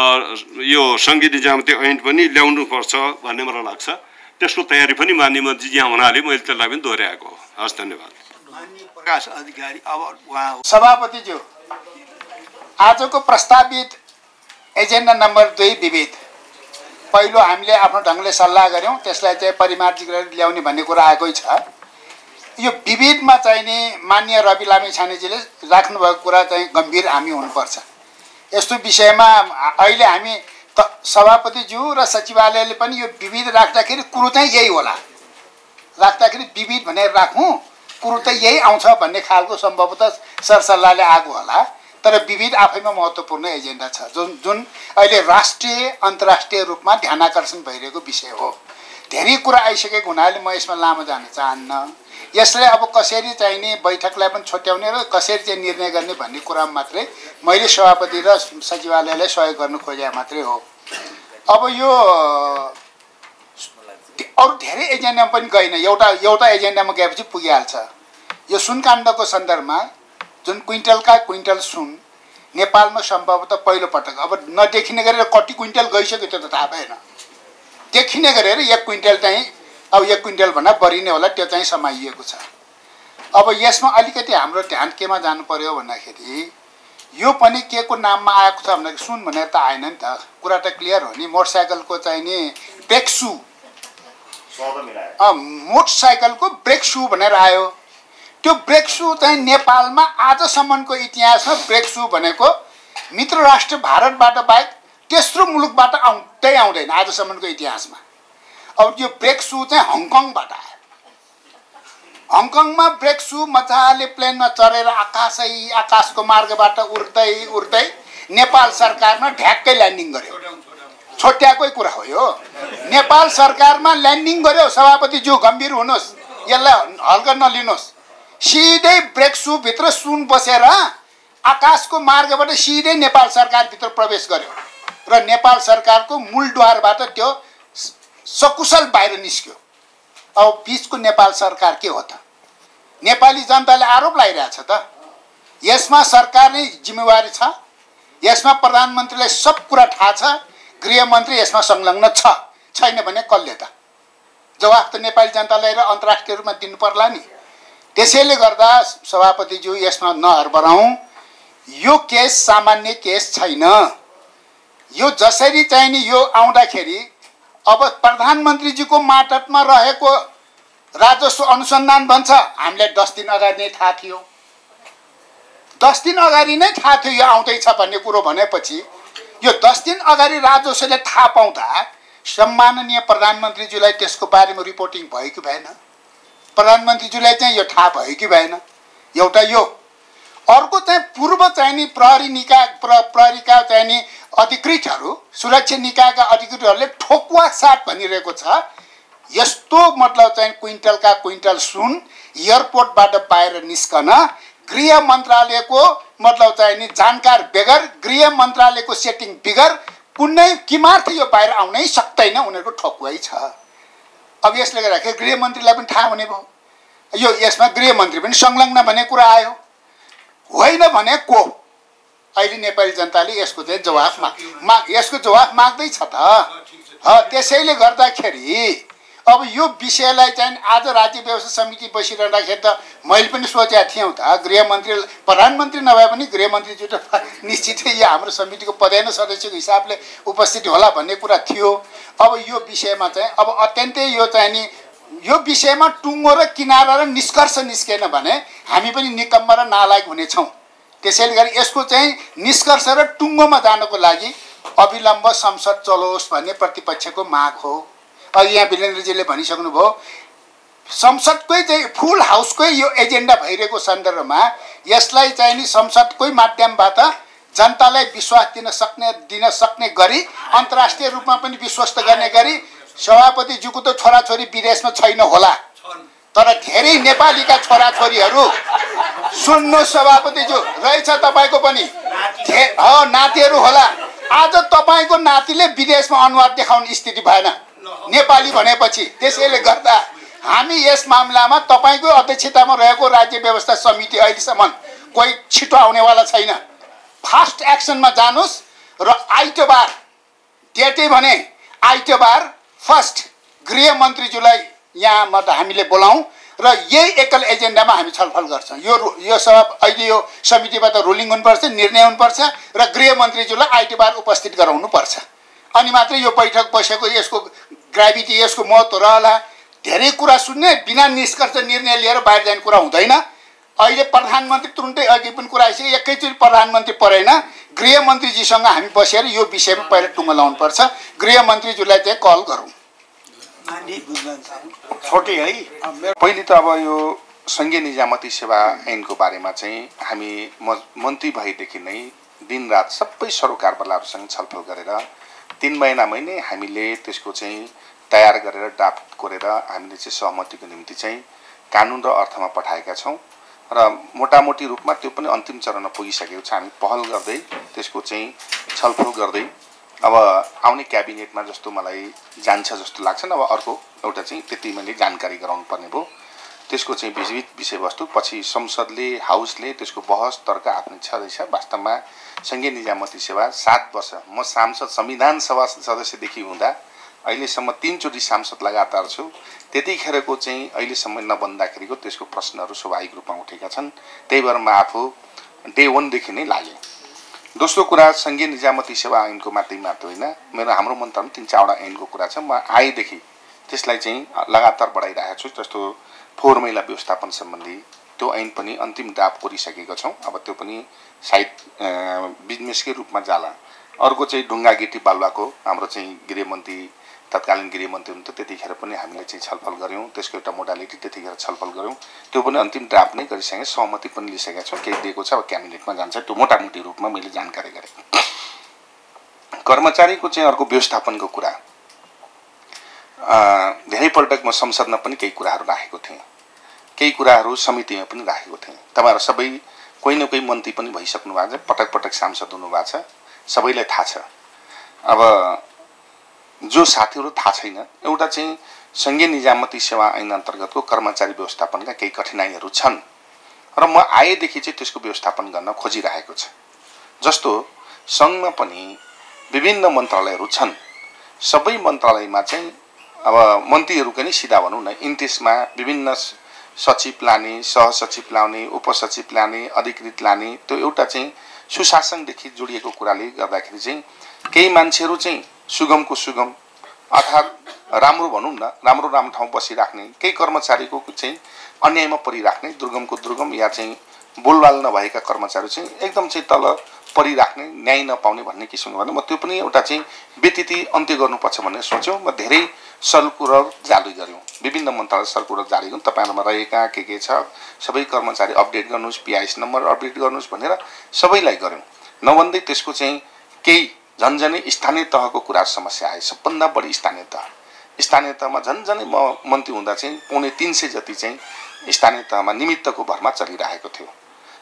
यो सङ्घीय निजामती ऐन पनि ल्याउनुपर्छ भन्ने मलाई लाग्छ। त्यसको तयारी पनि माननीय मन्त्रीजी यहाँ हुनाले मैले त्यसलाई पनि दोहोऱ्याएको हो। हस्, धन्यवाद।
प्रकाश अधिकारी अब उहाँ
सभापतिज्यू आजको प्रस्तावित एजेन्डा नम्बर दुई विविध। पहिलो हामीले आफ्नो ढङ्गले सल्लाह गऱ्यौँ, त्यसलाई चाहिँ परिमार्जित गरेर ल्याउने भन्ने कुरा आएकै छ। यो विविधमा चाहिँ नि माननीय रवि लामिछानेजीले राख्नुभएको कुरा चाहिँ गम्भीर हामी हुनुपर्छ। यस्तो विषयमा अहिले हामी त सभापतिज्यू र सचिवालयले पनि यो विविध राख्दाखेरि कुरो चाहिँ यही होला, राख्दाखेरि विविध भनेर राखौँ, कुरो त यही आउँछ भन्ने खालको सम्भवतः सरसल्लाहले आएको होला। तर विविध आफैमा महत्त्वपूर्ण एजेन्डा छ, जुन जुन अहिले राष्ट्रिय अन्तर्राष्ट्रिय रूपमा ध्यानाकर्षण भइरहेको विषय हो। धेरै कुरा आइसकेको हुनाले म यसमा लामो जान चाहन्न। यसले अब कसरी चाहिँ नि बैठकलाई पनि छुट्याउने र कसरी चाहिँ निर्णय गर्ने भन्ने कुरामा मात्रै मैले सभापति र सचिवालयलाई सहयोग गर्नु खोजे मात्रै हो। अब यो अरू धेरै एजेन्डामा पनि गएन, एउटा एउटा एजेन्डामा गएपछि पुगिहाल्छ। यो सुनकाण्डको सन्दर्भमा जुन क्विन्टलका क्विन्टल सुन नेपालमा सम्भवतः पहिलो पटक, अब नदेखिने गरेर कति क्विन्टल गइसक्यो त्यो त थाहा भएन, देखिने गरेर एक क्विन्टल चाहिँ अब एक क्विन्टल भन्दा बढी नै होला, त्यो चाहिँ समाइएको छ। अब यसमा अलिकति हाम्रो ध्यान केमा जानु पर्यो भन्दाखेरि यो पनि के को नाममा आएको छ भन्दाखेरि सुन भनेर त आएन नि त, कुरा त क्लियर हो नि। मोटरसाइकलको चाहिँ नि ब्रेक सू, मोटरसाइकलको ब्रेक सू भनेर आयो। त्यो ब्रेक सू चाहिँ नेपालमा आजसम्मको इतिहासमा ब्रेक सू भनेको मित्र राष्ट्र भारतबाट बाहेक तेस्रो मुलुकबाट आउँदै आउँदैन आजसम्मको इतिहासमा। अब यो ब्रेक सू चाहिँ हङकङबाट आयो। हङकङमा ब्रेक सू मजाले प्लेनमा चढेर आकाशै आकाशको मार्गबाट उड्दै उड्दै नेपाल सरकारमा ढ्याक्कै ल्यान्डिङ गर्यो। छोट्याएकै कुरा हो यो, नेपाल सरकारमा ल्यान्डिङ गर्यो। सभापतिज्यू गम्भीर हुनुहोस्, यसलाई हल्का नलिनुहोस्। सिधै ब्रेक सू भित्र सुन बसेर आकाशको मार्गबाट सिधै नेपाल सरकारभित्र प्रवेश गर्यो र नेपाल सरकारको मूलद्वारबाट त्यो सकुशल बाहिर निस्क्यो। अब बिचको नेपाल सरकार के हो त? नेपाली जनताले आरोप लगाइरहेछ त। यसमा सरकार नै जिम्मेवारी छ, यसमा प्रधानमन्त्रीलाई सब कुरा थाहा छ, गृहमन्त्री यसमा संलग्न छ छैन भने कसले त? जवाफ त नेपाली जनतालाई र अन्तर्राष्ट्रिय रूपमा दिनु पर्ला नि। त्यसैले गर्दा सभापतिज्यू यसमा नहरबराउँ, यो केस सामान्य केस छैन। यो जसरी चाहिँ नि यो आउँदाखेरि अब प्रधानमन्त्रीजीको मातहतमा रहेको राजस्व अनुसन्धान भन्छ हामीलाई दस दिन अगाडि नै थाहा थियो, दस दिन अगाडि नै थाहा थियो यो आउँदैछ भन्ने कुरो भनेपछि यो दस दिन अगाडि राजस्वले थाहा पाउँदा सम्माननीय प्रधानमन्त्रीज्यूलाई त्यसको बारेमा रिपोर्टिङ भयो कि भएन? प्रधानमन्त्रीज्यूलाई चाहिँ यो थाहा भयो कि भएन? एउटा यो। अर्को चाहिँ पूर्व चाहिँ नि प्रहरी निकाय प्र प्रहरीका चाहिँ नि अधिकृतहरू, सुरक्षा निकायका अधिकृतहरूले ठोकुवा साथ भनिरहेको छ यस्तो मतलब चाहिँ क्विन्टलका क्विन्टल सुन एयरपोर्टबाट बाहिर निस्कन गृह मन्त्रालयको मतलब चाहिँ नि जानकार बेगर, गृह मन्त्रालयको सेटिङ बिगर कुनै किमार्थ यो बाहिर आउनै सक्दैन, उनीहरूको ठोकुवाइ छ। अब यसले गर्दाखेरि गृहमन्त्रीलाई पनि थाहा हुने भयो, यो यसमा गृहमन्त्री पनि संलग्न भन्ने कुरा आयो। होइन भने को? अहिले नेपाली जनताले यसको चाहिँ जवाफ माग माग यसको जवाफ माग्दैछ त। त्यसैले गर्दाखेरि अब यो विषयलाई चाहिँ आज राज्य व्यवस्था समिति बसिरहँदाखेरि त मैले पनि सोचेको थिएँ त गृहमन्त्री प्रधानमन्त्री नभए पनि गृहमन्त्रीज्यू त निश्चितै यो हाम्रो समितिको पदेन सदस्यको हिसाबले उपस्थित होला भन्ने कुरा थियो। अब यो विषयमा चाहिँ अब अत्यन्तै यो चाहिँ नि यो विषयमा टुङ्गो र किनारा र निष्कर्ष निस्केन भने हामी पनि निकम्म र नालायक हुनेछौँ। त्यसैले गर्दा यसको चाहिँ निष्कर्ष र टुङ्गोमा जानको लागि अविलम्ब संसद चलोस् भन्ने प्रतिपक्षको माग हो। अघि यहाँ वीरेन्द्रजीले भनिसक्नुभयो, संसदकै चाहिँ फुल हाउसकै यो एजेन्डा भइरहेको सन्दर्भमा यसलाई चाहिँ नि संसदकै माध्यमबाट जनतालाई विश्वास दिन सक्ने दिन सक्ने गरी अन्तर्राष्ट्रिय रूपमा पनि विश्वस्त गर्ने गरी सभापतिज्यूको त छोराछोरी विदेशमा छैन होला, तर धेरै नेपालीका छोराछोरीहरू सुन्नु सभापतिज्यू रहेछ तपाईँको पनि नातिहरू होला। आज तपाईँको नातिले विदेशमा अनुहार देखाउने स्थिति भएन नेपाली भनेपछि। त्यसैले गर्दा हामी यस मामलामा तपाईँको अध्यक्षतामा रहेको राज्य व्यवस्था समिति अहिलेसम्म कोही छिटो आउनेवाला छैन। फास्ट एक्सनमा जानुहोस् र आइतबार डेटै भने आइतबार फर्स्ट गृहमन्त्रीज्यूलाई यहाँ मतलब हामीले बोलाउँ र यही एकल एजेन्डामा हामी छलफल गर्छौँ। यो यो सब अहिले यो समितिबाट रुलिङ हुनुपर्छ, निर्णय हुनुपर्छ र गृहमन्त्रीज्यूलाई आइतबार उपस्थित गराउनुपर्छ। अनि मात्रै यो बैठक बसेको यसको ग्राभिटी, यसको महत्त्व रहला। धेरै कुरा सुन्ने बिना निष्कर्ष निर्णय लिएर बाहिर जाने कुरा हुँदैन। अहिले प्रधानमन्त्री तुरुन्तै अघि पनि कुरा आइसक्यो, एकैचोटि प्रधानमन्त्री परेन। गृहमन्त्रीजीसँग हामी बसेर यो विषयमा पहिला टुङ्गो लाउनुपर्छ। गृहमन्त्रीज्यूलाई चाहिँ कल गरौँ।
छोटी है पहिले त अब यो सङ्घीय निजामती सेवा ऐनको बारेमा चाहिँ हामी मन्त्री भएदेखि नै दिनरात सबै सरोकारवालाहरूसँग छलफल गरेर तीन महिनामै नै हामीले त्यसको चाहिँ तयार गरेर ड्राफ्ट गरेर हामीले चाहिँ सहमतिको निम्ति चाहिँ कानुन र अर्थमा पठाएका छौँ र मोटामोटी रूपमा त्यो पनि अन्तिम चरणमा पुगिसकेको छ। हामी पहल गर्दै त्यसको चाहिँ छलफल गर्दै अब आउने क्याबिनेटमा जस्तो मलाई जान्छ जस्तो लाग्छ। अब अर्को एउटा चाहिँ त्यति मैले जानकारी गराउनु पर्ने भयो। त्यसको चाहिँ विविध विषयवस्तु पछि संसदले हाउसले त्यसको बहस तर्क आफ्नो छँदैछ। वास्तवमा सङ्घीय निजामती सेवा सात वर्ष म सांसद संविधान सभा सदस्यदेखि हुँदा अहिलेसम्म तीनचोटि सांसद लगातार छु। त्यतिखेरको चाहिँ अहिलेसम्म नबन्दाखेरिको त्यसको प्रश्नहरू स्वाभाविक रूपमा उठेका छन्। त्यही भएर म आफू डे वानदेखि नै लागेँ। दोस्रो कुरा सङ्घीय निजामती सेवा ऐनको मात्रै मात्र होइन, मेरो हाम्रो मन्त्रालयमा तिन चारवटा ऐनको कुरा छ। म आएदेखि त्यसलाई चाहिँ लगातार बढाइरहेको छु। जस्तो फोहोर मैला व्यवस्थापन सम्बन्धी त्यो ऐन पनि अन्तिम ड्राफ्ट गरिसकेका छौँ। अब त्यो पनि सायद बिजनेसकै रूपमा जाला। अर्को चाहिँ ढुङ्गा गिटी बालुवाको हाम्रो चाहिँ गृहमन्त्री तत्कालीन गृहमन्त्री हुनुहुन्थ्यो, त्यतिखेर पनि हामीले चाहिँ छलफल गऱ्यौँ। त्यसको एउटा मोडालिटी त्यतिखेर छलफल गऱ्यौँ। त्यो पनि अन्तिम ड्राफ्ट नै गरिसकेँ, सहमति पनि लिइसकेका छौँ। केही दिएको छ, अब क्याबिनेटमा जान्छ। त्यो मोटामोटी रूपमा मैले जानकारी गरेँ। कर्मचारीको चाहिँ अर्को व्यवस्थापनको कुरा धेरैपल्ट म संसदमा पनि केही कुराहरू राखेको थिएँ, केही कुराहरू समितिमा पनि राखेको थिएँ। तपाईँहरू सबै कोही न कोही मन्त्री पनि भइसक्नु भएको छ, पटक पटक सांसद हुनुभएको छ, सबैलाई थाहा छ। अब जो साथीहरू थाहा छैन, एउटा चाहिँ सङ्घीय निजामती सेवा ऐन अन्तर्गतको कर्मचारी व्यवस्थापनका केही कठिनाइहरू छन् र म आएदेखि चाहिँ त्यसको व्यवस्थापन गर्न खोजिरहेको छ। जस्तो सङ्घमा पनि विभिन्न मन्त्रालयहरू छन्। सबै मन्त्रालयमा चाहिँ अब मन्त्रीहरूको नि सिधा भनौँ न, इन्ट्रेस्टमा विभिन्न सचिव लाने, सहसचिव लाउने, उपसचिव लाने, अधिकृत लाने, त्यो एउटा चाहिँ सुशासनदेखि जोडिएको कुराले गर्दाखेरि चाहिँ केही मान्छेहरू चाहिँ सुगमको सुगम अर्थात् राम्रो भनौँ न, राम्रो राम्रो ठाउँ बसिराख्ने, केही कर्मचारीको चाहिँ अन्यायमा परिराख्ने, दुर्गमको दुर्गम या चाहिँ बोलबाल नभएका कर्मचारी चाहिँ एकदम चाहिँ तल परिराख्ने, न्याय नपाउने भन्ने किसिमको भने म त्यो पनि एउटा चाहिँ व्यतिथि अन्त्य गर्नुपर्छ भन्ने सोच्यौँ। म धेरै सर्कुलर जारी गऱ्यौँ, विभिन्न मन्त्रालय सर्कुलर जारी गऱ्यौँ। तपाईँहरूमा रहेका के के छ सबै कर्मचारी अपडेट गर्नुहोस्, पिआइएस नम्बर अपडेट गर्नुहोस् भनेर सबैलाई गऱ्यौँ। नभन्दै त्यसको चाहिँ केही झन्झनै स्थानीय तहको कुरा समस्या आयो। सबभन्दा बढी स्थानीय तह स्थानीय तहमा झन्झनै म मन्त्री हुँदा चाहिँ पौने तिन सय जति चाहिँ स्थानीय तहमा निमित्तको भरमा चलिरहेको थियो।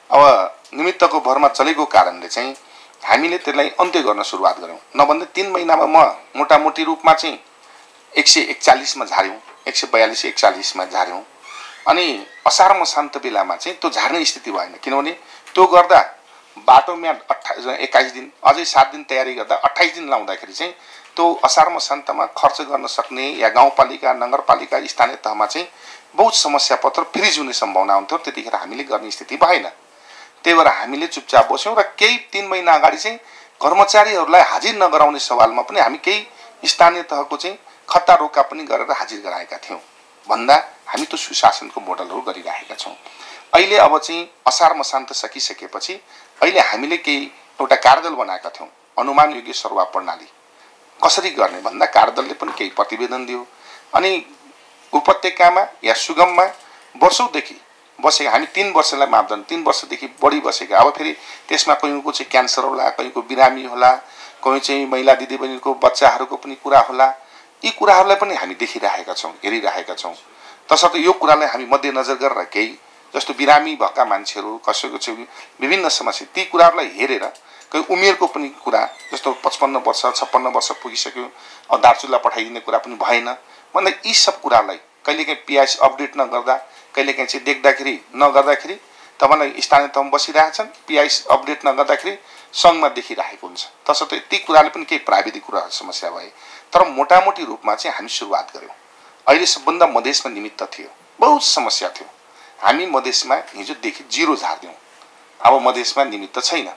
अब निमित्तको भरमा चलेको कारणले चाहिँ हामीले त्यसलाई अन्त्य गर्न सुरुवात गऱ्यौँ। नभन्दै तिन महिनामा म मोटामोटी रूपमा चाहिँ एक सय एकचालिसमा झार्यौँ, एक सय बयालिस एकचालिसमा झार्यौँ। अनि असार मसान्त बेलामा चाहिँ त्यो झार्ने स्थिति भएन, किनभने त्यो गर्दा बाटोमा अट्ठा एक्काइस दिन अझै सात दिन तयारी गर्दा अट्ठाइस दिन लाउँदाखेरि चाहिँ त्यो असार मसान्तमा खर्च गर्न सक्ने या गाउँपालिका नगरपालिका स्थानीय तहमा चाहिँ बहुत समस्या पत्र फ्रिज हुने सम्भावना हुन्थ्यो। त्यतिखेर हामीले गर्ने स्थिति भएन। त्यही भएर हामीले चुपचाप बस्यौँ र केही तिन महिना अगाडि चाहिँ कर्मचारीहरूलाई हाजिर नगराउने सवालमा पनि हामी केही स्थानीय तहको चाहिँ खत्ता रोका पनि गरेर हाजिर गराएका थियौँ। भन्दा हामी त्यो सुशासनको मोडलहरू गरिरहेका छौँ। अहिले अब चाहिँ असार मसान्त सकिसकेपछि अहिले हामीले केही एउटा कार्यदल बनाएका थियौँ, अनुमान योग्य सरुवा प्रणाली कसरी गर्ने भन्दा कार्यदलले पनि केही प्रतिवेदन दियो। अनि उपत्यकामा या सुगममा वर्षौँदेखि बसेका हामी तीन वर्षलाई मापदण्ड तीन वर्षदेखि बढी बसेका, अब फेरि त्यसमा कहीँको चाहिँ क्यान्सर होला, कहीँको बिरामी होला, कहीँ चाहिँ महिला दिदीबहिनीको बच्चाहरूको पनि कुरा होला। यी कुराहरूलाई पनि हामी देखिरहेका छौँ, हेरिरहेका छौँ। तसर्थ यो कुरालाई हामी मध्यनजर गरेर केही जस्तो बिरामी भएका मान्छेहरू कसैको चाहिँ विभिन्न समस्या ती कुराहरूलाई हेरेर कोही उमेरको पनि कुरा जस्तो पचपन्न वर्ष छप्पन्न वर्ष पुगिसक्यो अब दार्चुला पठाइदिने कुरा पनि भएन भन्दा यी सब कुरालाई कहिलेकाहीँ पिआइएस अपडेट नगर्दा कहिलेकाहीँ चाहिँ देख्दाखेरि नगर्दाखेरि तपाईँलाई स्थानीय तहमा बसिरहेछन्, पिआइएस अपडेट नगर्दाखेरि सङ्घमा देखिरहेको हुन्छ। तसर्थ ती कुराले पनि केही प्राविधिक कुराहरू समस्या भए, तर मोटामोटी रूपमा चाहिँ हामी सुरुवात गऱ्यौँ। अहिले सबभन्दा मधेसमा निमित्त थियो, बहुत समस्या थियो। हामी मधेसमा हिजोदेखि जिरो झार्दियौँ, अब मधेसमा निमित्त छैन।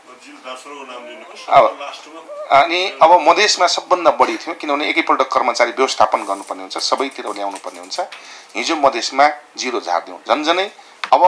अब अनि अब मधेसमा सबभन्दा बढी थियो, किनभने एकैपल्ट कर्मचारी व्यवस्थापन गर्नुपर्ने हुन्छ, सबैतिर ल्याउनु पर्ने हुन्छ। हिजो मधेसमा जिरो झार्दियौँ, झन्झनै अब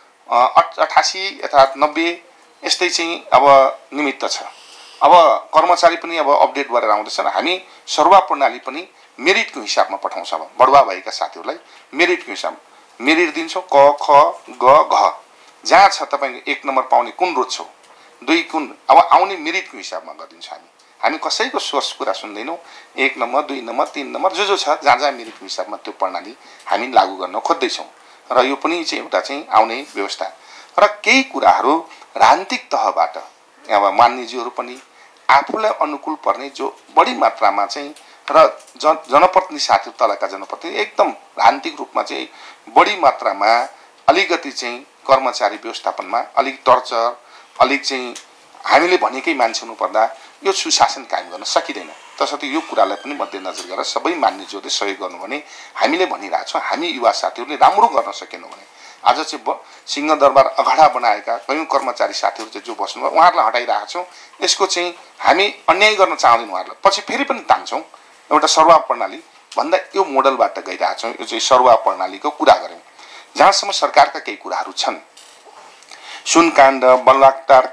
अठासी अर्थात् नब्बे यस्तै चाहिँ अब निमित्त छ। अब कर्मचारी पनि अब अपडेट गरेर आउँदैछन्। हामी सरुवा प्रणाली पनि मेरिटको हिसाबमा पठाउँछ। अब बढुवा भएका साथीहरूलाई मेरिटको हिसाबमा मेरिट दिन्छौँ, क ख ग घ, जहाँ छ तपाईँले एक नम्बर पाउने कुन रोज छौ, दुई कुन, अब आउने मेरिटको हिसाबमा गरिदिन्छ। हामी हामी कसैको सोर्स कुरा सुन्दैनौँ। एक नम्बर, दुई नम्बर, तीन नम्बर जो जो छ जहाँ जहाँ मेरिटको हिसाबमा त्यो प्रणाली हामी लागू गर्न खोज्दैछौँ र यो पनि चाहिँ एउटा चाहिँ आउने व्यवस्था। र केही कुराहरू राजनीतिक तहबाट अब मान्यज्यूहरू पनि आफूलाई अनुकूल पर्ने जो बढी मात्रामा चाहिँ र जन जनप्रतिनिधि साथीहरू तलका जनप्रतिनिधि एकदम राजनीतिक रूपमा चाहिँ बढी मात्रामा अलिकति चाहिँ कर्मचारी व्यवस्थापनमा अलिक टर्चर, अलिक चाहिँ हामीले भनेकै मान्छे हुनुपर्दा यो सुशासन कायम गर्न सकिँदैन। तसर्थ यो कुरालाई पनि मध्यनजर गरेर सबै मान्यज्यूहरूले सहयोग गर्नु भने हामीले भनिरहेछौँ। हामी युवा साथीहरूले राम्रो गर्न सकेनौँ भने आज चाहिँ सिंहदरबार अगाडा बनाएका कयौँ कर्मचारी साथीहरू चाहिँ जो बस्नुभयो उहाँहरूलाई हटाइरहेका छौँ। यसको चाहिँ हामी अन्याय गर्न चाहँदैनौँ, उहाँहरूलाई पछि फेरि पनि तान्छौँ। एउटा सरुवा प्रणाली भन्दा यो मोडलबाट गइरहेछौँ। यो चाहिँ सरुवा प्रणालीको कुरा गऱ्यौँ। जहाँसम्म सरकारका केही कुराहरू छन्, सुनकाण्ड, बलवाकटार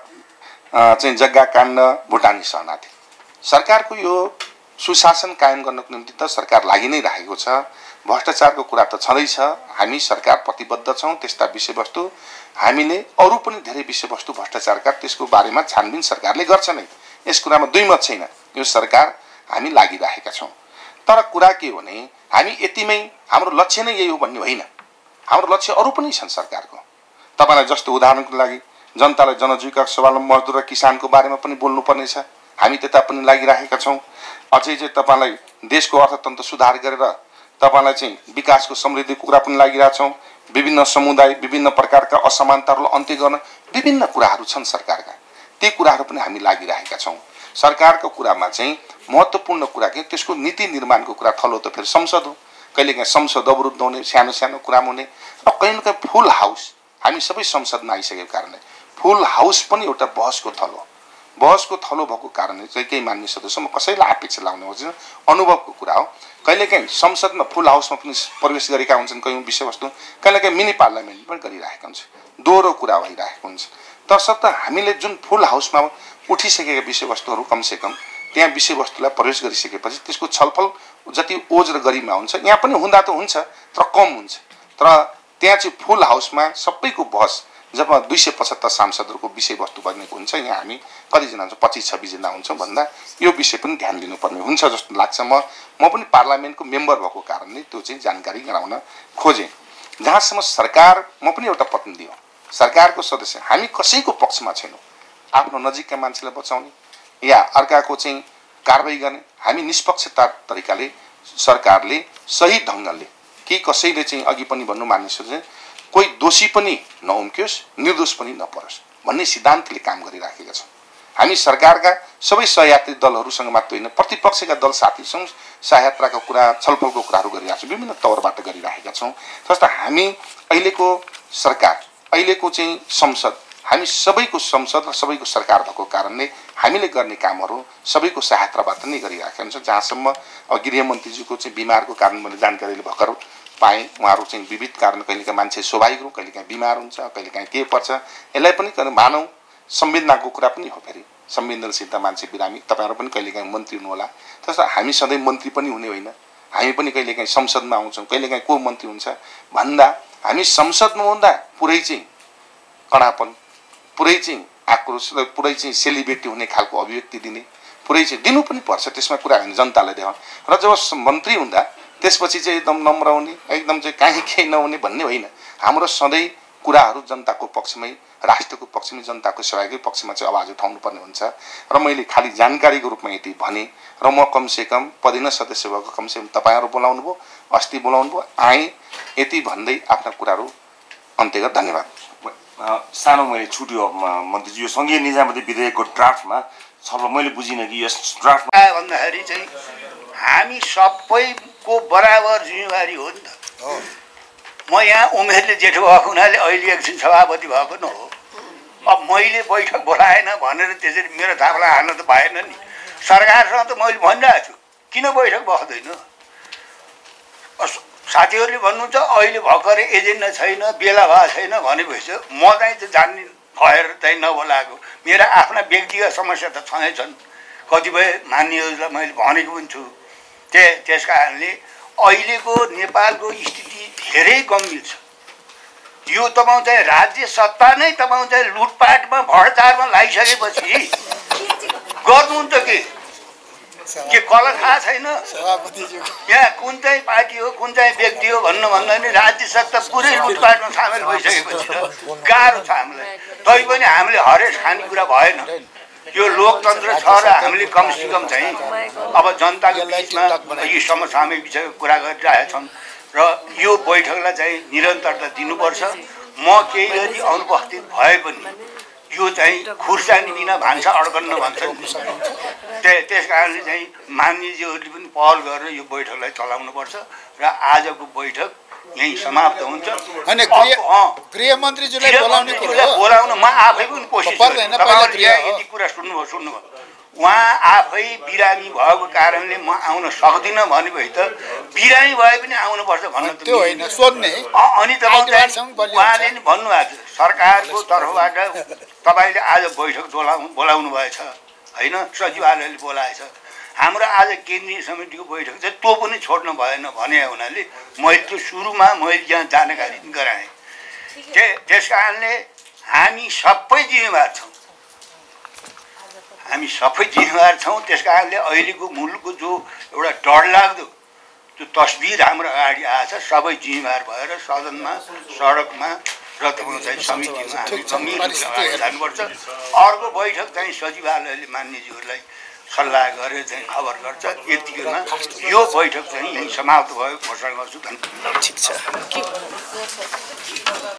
चाहिँ जग्गा काण्ड, भुटानी शरणार्थी, सरकारको यो सुशासन कायम गर्नको निम्ति त सरकार लागि नै राखेको छ। भ्रष्टाचारको कुरा त छँदैछ, हामी सरकार प्रतिबद्ध छौँ। त्यस्ता विषयवस्तु हामीले अरू पनि धेरै विषयवस्तु भ्रष्टाचारका त्यसको बारेमा छानबिन सरकारले गर्छ नै, यस कुरामा दुई मत छैन। यो सरकार हामी लागिरहेका छौँ। तर कुरा के हो भने हामी यतिमै हाम्रो लक्ष्य नै यही हो भन्ने होइन। हाम्रो लक्ष्य अरू पनि छन् सरकारको। तपाईँलाई जस्तो उदाहरणको लागि जनतालाई जनजीविका स्वावलम्बी मजदुर र किसानको बारेमा पनि बोल्नुपर्ने छ। हामी त्यता पनि लागिरहेका छौँ। अझै चाहिँ तपाईँलाई देशको अर्थतन्त्र सुधार गरेर तपाईँलाई चाहिँ विकासको समृद्धिको कुरा पनि लागिरहेछौँ। विभिन्न समुदाय, विभिन्न प्रकारका असमानताहरूलाई अन्त्य गर्न विभिन्न कुराहरू छन् सरकारका, ती कुराहरू पनि हामी लागिरहेका छौँ। सरकारको कुरामा चाहिँ महत्त्वपूर्ण कुरा के त्यसको नीति निर्माणको कुरा थलो त फेरि संसद हो। कहिलेकाहीँ संसद अवरुद्ध हुने, सानो सानो कुरामा हुने, र कहीँ न कहीँ फुल हाउस, हामी सबै संसदमा आइसकेको कारणले फुल हाउस पनि एउटा बहसको थलो बहसको थलो भएको कारणले चाहिँ केही मान्य सदस्य, म कसैलाई अपेक्षा लाउने हो, अनुभवको कुरा हो। कहिलेकाहीँ संसदमा फुल हाउसमा पनि प्रवेश गरेका हुन्छन् कयौँ विषयवस्तु, कहिलेकाहीँ मिनी पार्लियामेन्ट पनि गरिरहेका हुन्छ, दोहोरो कुरा भइरहेको हुन्छ। तसर्थ हामीले जुन फुल हाउसमा उठिसकेका विषयवस्तुहरू कमसेकम त्यहाँ विषयवस्तुलाई प्रवेश गरिसकेपछि त्यसको छलफल जति ओज र गरिमा हुन्छ यहाँ पनि हुँदा त हुन्छ तर कम हुन्छ। तर त्यहाँ चाहिँ फुल हाउसमा सबैको बहस जब दुई सय पचहत्तर सांसदहरूको विषयवस्तु बनेको हुन्छ, यहाँ हामी कतिजना हुन्छौँ, पच्चिस छब्बिसजना हुन्छौँ भन्दा यो विषय पनि ध्यान दिनुपर्ने हुन्छ जस्तो लाग्छ। म म पनि पार्लियामेन्टको मेम्बर भएको कारणले त्यो चाहिँ जानकारी गराउन खोजेँ। जहाँसम्म सरकार, म पनि एउटा प्रतिनिधि हो, सरकारको सदस्य, हामी कसैको पक्षमा छैनौँ। आफ्नो नजिकका मान्छेलाई बचाउने या अर्काको चाहिँ कारबाही गर्ने, हामी निष्पक्षता तरिकाले सरकारले सही ढङ्गले कि कसैले चाहिँ अघि पनि भन्नु मानिस चाहिँ कोही दोषी पनि नउम्कियोस्, निर्दोष पनि नपरोस् भन्ने सिद्धान्तले काम गरिराखेका छौँ। हामी सरकारका सबै सहयात्री दलहरूसँग मात्र होइन, प्रतिपक्षका दल साथीसँग सहयात्राका कुरा, छलफलको कुराहरू गरिरहेका छौँ, विभिन्न तौरबाट गरिराखेका छौँ। जस्तो हामी अहिलेको सरकार, अहिलेको चाहिँ संसद, हामी सबैको संसद र सबैको सरकार भएको कारणले हामीले गर्ने कामहरू सबैको सहायताबाट नै गरिरहेका हुन्छौँ। जहाँसम्म अब गृहमन्त्रीज्यूको चाहिँ बिमारको कारण मैले जानकारीले भर्खर पाएँ, उहाँहरू चाहिँ विविध कारण, कहिलेकाहीँ मान्छे स्वाभाविक रूप, कहिलेकाहीँ बिमार हुन्छ, कहिलेकाहीँ के पर्छ, यसलाई पनि कहिले मानव संवेदनाको कुरा पनि हो। फेरि संवेदनशीलता मान्छे बिरामी, तपाईँहरू पनि कहिलेकाहीँ मन्त्री हुनुहोला, जस्तो हामी सधैँ मन्त्री पनि हुने होइन, हामी पनि कहिलेकाहीँ संसदमा आउँछौँ, कहिलेकाहीँ को मन्त्री हुन्छ भन्दा हामी संसदमा हुँदा पुरै चाहिँ कडापन, पुरै चाहिँ आक्रोश र पुरै चाहिँ सेलिब्रेटी हुने खालको अभिव्यक्ति दिने, पुरै चाहिँ दिनु पनि पर्छ, त्यसमा कुरा हामी जनतालाई देखाउँ। र जब मन्त्री हुँदा त्यसपछि चाहिँ एकदम नम्र हुने, एकदम चाहिँ काहीँ केही नहुने भन्ने होइन। हाम्रो सधैँ कुराहरू जनताको पक्षमै, राष्ट्रको पक्षमै, जनताको सेवाकै पक्षमा चाहिँ आवाज उठाउनु पर्ने हुन्छ। र मैले खालि जानकारीको रूपमा यति भने र म कमसेकम पदेन सदस्य भएको कमसेकम तपाईँहरू बोलाउनु भयो, अस्ति बोलाउनु भयो, आएँ, यति भन्दै आफ्ना कुराहरू अन्त्य गर। धन्यवाद।
सानो मैले छुट्यो मन्त्रीजी, यो सङ्घीय निजामती विधेयकको ड्राफ्टमा छलफल मैले बुझिनँ कि यस ड्राफ्टमा
भन्दाखेरि चाहिँ हामी सबैको बराबर जिम्मेवारी हो नि त। म यहाँ उमेरले जेठो भएको हुनाले अहिले एकछिन सभापति भएको न हो। अब मैले बैठक बोलाएन भनेर त्यसरी मेरो थापालाई हाल्न त भएन नि। सरकारसँग त मैले भनिरहेको छु किन बैठक बस्दैन। साथीहरूले भन्नुहुन्छ अहिले भर्खरै एजेन्डा छैन, बेला भएको छैन भनेपछि म चाहिँ त जान्ने भएर चाहिँ नबोलाएको। मेरा आफ्ना व्यक्तिगत समस्या त छँदैछन्, कतिपय मान्यहरूलाई मैले भनेको पनि छु। त्य त्यस कारणले अहिलेको नेपालको स्थिति धेरै गम्भीर छ। यो तपाईँ चाहिँ राज्य सत्ता नै तपाईँ चाहिँ लुटपाटमा भ्रष्टाचारमा लागिसकेपछि गर्नुहुन्छ के के कसलाई थाहा छैन। यहाँ कुन चाहिँ पार्टी हो कुन चाहिँ व्यक्ति हो भन्नु भन्दा नि राज्य सत्ता पुरै लुटपाटमा सामेल भइसकेपछि त गाह्रो छ हामीलाई। तैपनि हामीले हरेस खानेकुरा भएन। यो लोकतन्त्र छ र हामीले कमसेकम चाहिँ अब जनताको बिचमा यी समसामयिक विषयको कुरा गरिरहेका छौँ र यो बैठकलाई चाहिँ निरन्तरता दिनुपर्छ। म केही गरी अनुपस्थित भए पनि यो चाहिँ खुर्सानी बिना भान्सा अड्कन्न भन्छन्। त्यस कारणले चाहिँ मान्यजीहरूले पनि पहल गरेर यो बैठकलाई चलाउनुपर्छ र आजको बैठक यही समाप्त हुन्छ।
गृहमन्त्रीज्यूलाई बोलाउने कुरा
बोलाउन म आफै पनि कोसिस गर्छु। यति कुरा सुन्नुभयो सुन्नुभयो उहाँ आफै बिरामी भएको कारणले म आउन सक्दिनँ भनेपछि त बिरामी भए पनि आउनुपर्छ भन्नु
त्यो होइन सोध्ने।
अनि तपाईँ उहाँले नि भन्नुभएको छ सरकारको तर्फबाट तपाईँले आज बैठक बोलाउनु बोलाउनु भएछ होइन, सचिवालयले बोलाएछ। हाम्रो आज केन्द्रीय समितिको बैठक चाहिँ त्यो पनि छोड्नु भएन भने हुनाले मैले त्यो सुरुमा मैले यहाँ जानकारी पनि गराएँ। त्यस कारणले हामी सबै जिम्मेवार छौँ, हामी सबै जिम्मेवार छौँ। त्यस कारणले अहिलेको मुलुकको जो एउटा डरलाग्दो त्यो तस्बिर हाम्रो अगाडि आएछ, सबै जिम्मेवार भएर सदनमा सडकमा र तपाईँ चाहिँ समितिमा हामी गम्भीर अगाडि जानुपर्छ। अर्को बैठक चाहिँ सचिवालयले मान्यज्यूहरूलाई सल्लाह गरेर चाहिँ खबर गर्छ। यतिकैमा यो बैठक चाहिँ यहीँ समाप्त भयो घोषणा गर्छु। धन्यवाद।
ठिक छ।